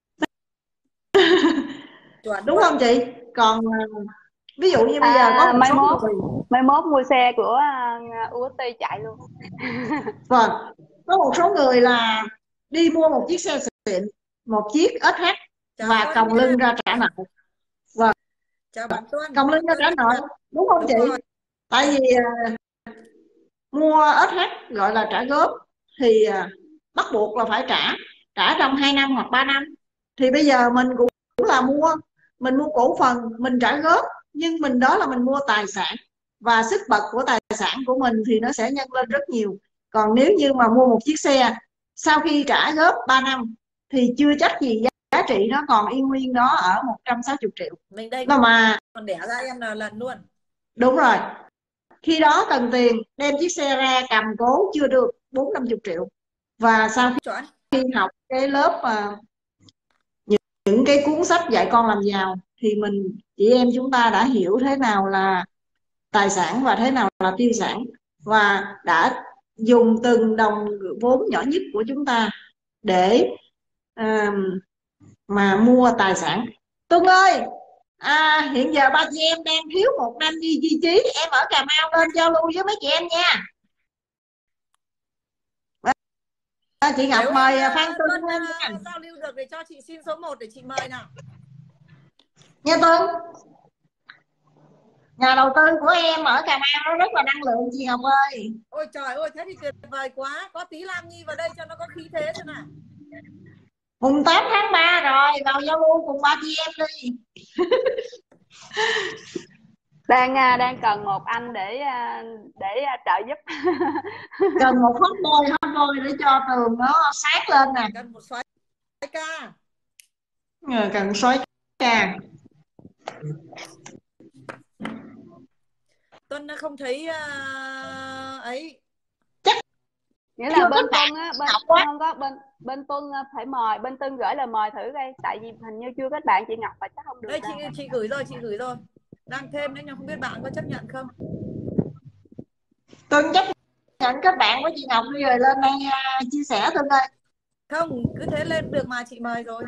Chuẩn Đúng luôn. không chị? Còn à, ví dụ như bây giờ có À, một mai số mốt người, mai mốt mua xe của uh, u ét tê chạy luôn. vâng, có một số người là đi mua một chiếc xe xịn, một chiếc ét hát, Chào và Tuân còng lưng nha. ra trả nợ. Vâng, Chào bạn Tuân. còng lưng ra Tuân trả nợ, Việt. đúng không Đúng chị? rồi. Tại vì à, mua ét hát gọi là trả góp, thì à, bắt buộc là phải trả trả trong hai năm hoặc ba năm. Thì bây giờ mình cũng là mua, mình mua cổ phần mình trả góp, nhưng mình đó là mình mua tài sản, và sức bật của tài sản của mình thì nó sẽ nhân lên rất nhiều. Còn nếu như mà mua một chiếc xe sau khi trả góp ba năm thì chưa chắc gì giá, giá trị nó còn y nguyên đó ở một trăm sáu mươi triệu. Mình đây Mà mà còn đẻ ra em là lần luôn. đúng rồi, khi đó cần tiền đem chiếc xe ra cầm cố chưa được bốn năm chục triệu. Và sau Chuẩn. khi học cái lớp mà những, những cái cuốn sách dạy con làm giàu, thì mình chị em chúng ta đã hiểu thế nào là tài sản và thế nào là tiêu sản, và đã dùng từng đồng vốn nhỏ nhất của chúng ta để à, mà mua tài sản. Tuân ơi, à, hiện giờ ba chị em đang thiếu một năm đi di trí, em ở Cà Mau lên giao lưu với mấy chị em nha. À, chị Ngọc Nếu em mời Phan Tuân Tuân lên nha. uh, giao lưu được thì cho chị xin số một để chị mời nào. Nha Tuân. nhà đầu tư của em ở Cà Mau nó rất là năng lượng chị Ngọc ơi. Ôi trời ơi, thế thì tuyệt vời quá. Có tí Lam Nhi vào đây cho nó có khí thế xem nào. Mùng tám tháng ba rồi, vào giao lưu cùng ba chị em đi. đang à, đang cần một anh để à, để à, trợ giúp. Cần một hot boy, hot boy để cho tường nó sáng lên nè. Cần một xoáy ca. Ừ, cần xoáy ca. Tuân nó không thấy uh, ấy. Nghĩa là bên Tuân á, bên không có bên bên Tuân phải mời, bên Tuân gửi lời mời thử đây, tại vì hình như chưa kết bạn chị Ngọc và chắc không được. Đây chị chị gửi rồi, chị gửi rồi. Đang thêm đấy nhưng không biết bạn có chấp nhận không. Tuân chấp nhận kết bạn với chị Ngọc đi rồi lên đây uh, chia sẻ Tuân ơi. Không, cứ thế lên được mà, chị mời rồi.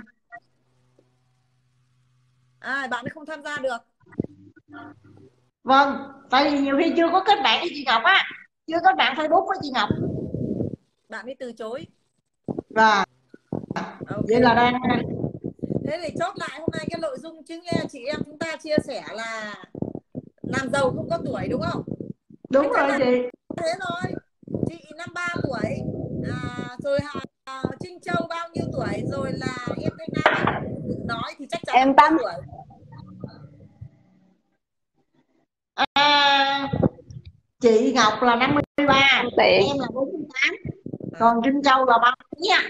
À, bạn ấy không tham gia được. Vâng, tại vì nhiều khi chưa có kết bạn với chị Ngọc á, chưa kết bạn Facebook với chị Ngọc. Bạn ấy từ chối. Và okay. Vậy là đang. Thế thì chốt lại hôm nay cái nội dung chính là chị em chúng ta chia sẻ là làm giàu không có tuổi đúng không? Đúng rồi chị. Thế rồi. Chị năm ba tuổi, à, rồi à, Trinh Châu bao nhiêu tuổi, rồi là em Thanh Nam em tự nói thì chắc chắn em tám tuổi. À, chị Ngọc là năm mươi ba, Tiện. em là bốn mươi tám, còn Trinh Châu là bao nhiêu nha?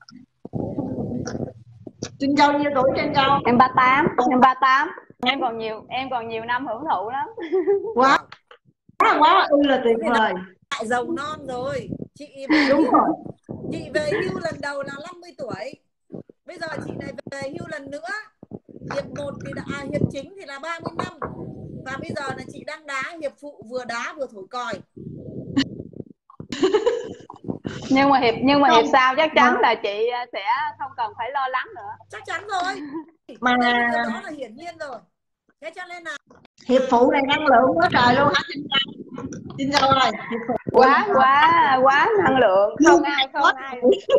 Trinh Châu nhiêu tuổi Trinh Châu? Em ba mươi tám, em ba mươi tám. Em còn nhiều, em còn nhiều năm hưởng thụ lắm. Quá quá quá ư là tuyệt vời. Lại giàu non rồi. Chị về đúng hưu, rồi. Chị về hưu lần đầu là năm mươi tuổi. Bây giờ chị này về hưu lần nữa. Hiệp một thì đã, à, hiệp chính thì là ba mươi năm. Và bây giờ là chị đang đá hiệp phụ, vừa đá vừa thổi còi. Nhưng mà hiệp nhưng mà hiệp sau chắc chắn là chị sẽ không cần phải lo lắng nữa. Chắc chắn rồi. Mà điều đó là hiển nhiên rồi. Thế cho nên là hiệp phụ này năng lượng quá trời luôn hả Trinh Châu? Trinh Châu ơi, hiệp phụ quá quá quá năng lượng, không ai không ai.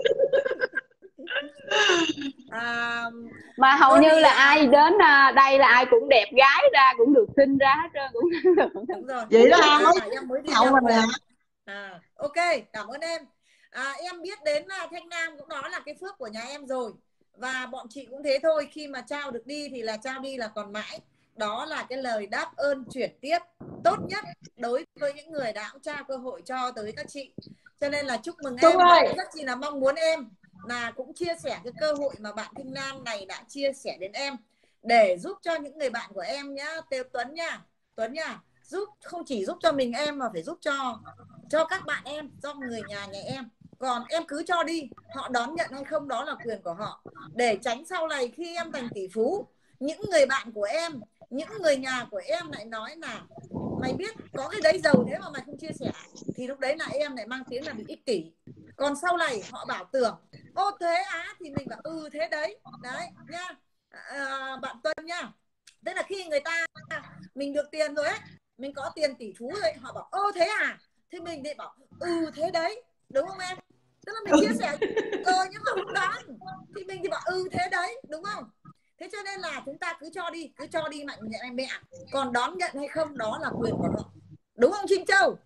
À, mà hầu như là ai đến đây là ai cũng đẹp gái ra, cũng được sinh ra hết trơn, cũng năng lượng. Đúng rồi. Vậy đó à, mới em mới đi hậu mình nè. À, ok, cảm ơn em. À, em biết đến là Thanh Nam cũng đó là cái phước của nhà em rồi. Và bọn chị cũng thế thôi, khi mà trao được đi thì là trao đi là còn mãi. Đó là cái lời đáp ơn chuyển tiếp tốt nhất đối với những người đã trao cơ hội cho tới các chị. Cho nên là chúc mừng em, và rất chi là mong muốn em là cũng chia sẻ cái cơ hội mà bạn Thanh Nam này đã chia sẻ đến em, để giúp cho những người bạn của em nhá, Tiêu Tuấn nha, Tuấn nha, giúp không chỉ giúp cho mình em mà phải giúp cho cho các bạn em, do người nhà nhà em. Còn em cứ cho đi, họ đón nhận hay không đó là quyền của họ, để tránh sau này khi em thành tỷ phú, những người bạn của em, những người nhà của em lại nói là mày biết có cái đấy giàu thế mà mày không chia sẻ, thì lúc đấy là em lại mang tiếng là bị ích kỷ. Còn sau này họ bảo tưởng ô thế á, thì mình bảo ừ thế đấy đấy nha. À, bạn Tuân nha, tức là khi người ta mình được tiền rồi ấy, mình có tiền tỷ phú rồi, họ bảo ô thế à, thì mình để bảo ừ thế đấy, đúng không em? Tức là mình chia sẻ rồi nhưng mà không đón, thì mình thì bảo ừ thế đấy, đúng không? Thế cho nên là chúng ta cứ cho đi, cứ cho đi mạnh mẽ mẹ, còn đón nhận hay không đó là quyền của họ, đúng không Trinh Châu?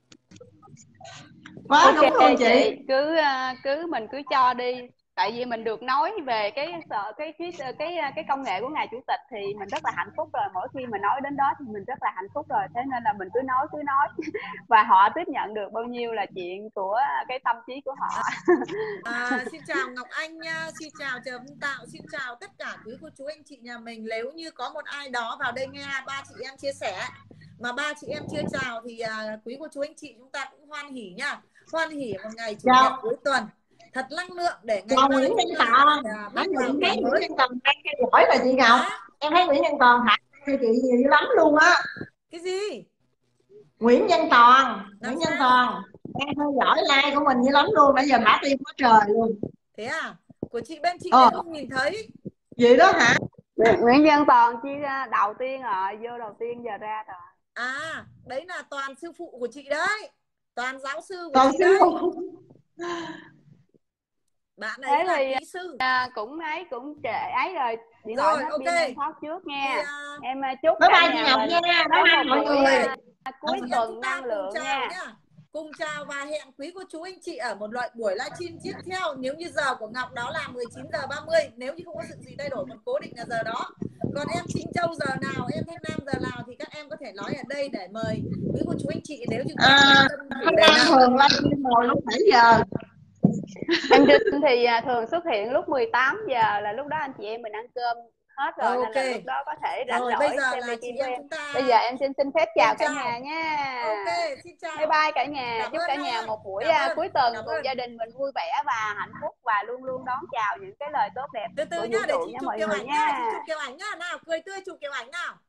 Quá ok đúng luôn chị. chị cứ cứ mình cứ cho đi, tại vì mình được nói về cái sợ cái cái cái cái công nghệ của ngài chủ tịch thì mình rất là hạnh phúc rồi. Mỗi khi mình nói đến đó thì mình rất là hạnh phúc rồi, thế nên là mình cứ nói cứ nói và họ tiếp nhận được bao nhiêu là chuyện của cái tâm trí của họ. À, xin chào Ngọc Anh nha, xin chào Trần Văn Tạo, xin chào tất cả quý cô chú anh chị nhà mình. Nếu như có một ai đó vào đây nghe ba chị em chia sẻ mà ba chị em chưa chào thì uh, quý cô chú anh chị chúng ta cũng hoan hỉ nha, hoan hỉ một ngày chủ nhật cuối tuần thật năng lượng để ngày mai mai Nguyễn Nhân Toàn, bước vào thấy ngày Nguyễn mới. Nhân Toàn đang theo dõi là chị Ngọc. À? Em thấy Nguyễn Nhân Toàn hại cho chị nhiều lắm luôn á. Cái gì? Nguyễn Nhân Toàn, Nguyễn Nhân Toàn đang theo dõi like của mình như lắm luôn, nãy giờ thả tim quá trời luôn. Thế à? Của chị bên chị ờ. không nhìn thấy. Vậy đó hả? Nguyễn Nhân Toàn chi đầu tiên rồi, vô đầu tiên giờ ra rồi. À, đấy là Toàn sư phụ của chị đấy. Toàn giáo sư của Toàn chị sư đấy. phụ. Bạn Thế ấy là thì kỹ sư. à, cũng ấy cũng trễ ấy rồi, điện thoại Rồi hết ok. pin em thoát trước nha. Thì uh, Em à, chúc Bye cả bye chị nhà Ngọc mình nha, bye có bye một mọi buổi người. à, cuối anh em tuần chúng năng ta cùng lượng chào nha. nhá. Cùng chào và hẹn quý cô chú anh chị ở một loại buổi livestream tiếp theo. Nếu như giờ của Ngọc đó là mười chín giờ ba mươi, nếu như không có sự gì thay đổi còn cố định là giờ đó. Còn em Trinh Châu giờ nào, em Thanh Nam giờ nào thì các em có thể nói ở đây để mời quý cô chú anh chị nếu như các em quan À, tâm chủ Thanh đề Lam nào. thường livestream rồi lúc bảy giờ. Em Trinh thì à, thường xuất hiện lúc mười tám giờ, là lúc đó anh chị em mình ăn cơm hết rồi, nên Ok. là lúc đó có thể rảnh Rồi bây rỗi giờ xem là chị livestream với em em. chúng ta Bây giờ em xin xin phép chào cùng cả chào. nhà nha. Ok, xin Bye chào. bye cả nhà. Cảm Chúc ơn cả hai nhà em. một buổi Cảm à, ơn. cuối tuần Cảm cùng ơn. gia đình mình vui vẻ và hạnh phúc, và luôn luôn đón chào những cái lời tốt đẹp Từ từ của nhá, vũ để trụ chị nha chụp mọi kiểu người ảnh nhá, chị nha. chụp kiểu ảnh nhá. Nào, cười tươi chụp kiểu ảnh nào.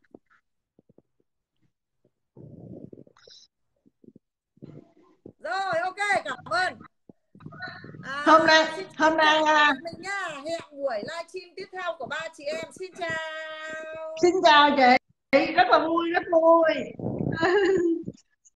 Rồi, ok, cảm ơn. À, Hôm nay xin hôm nay chào cả à, nhà mình nhá. Hẹn buổi livestream tiếp theo của ba chị em. Xin chào. xin chào chị, rất là vui, rất vui.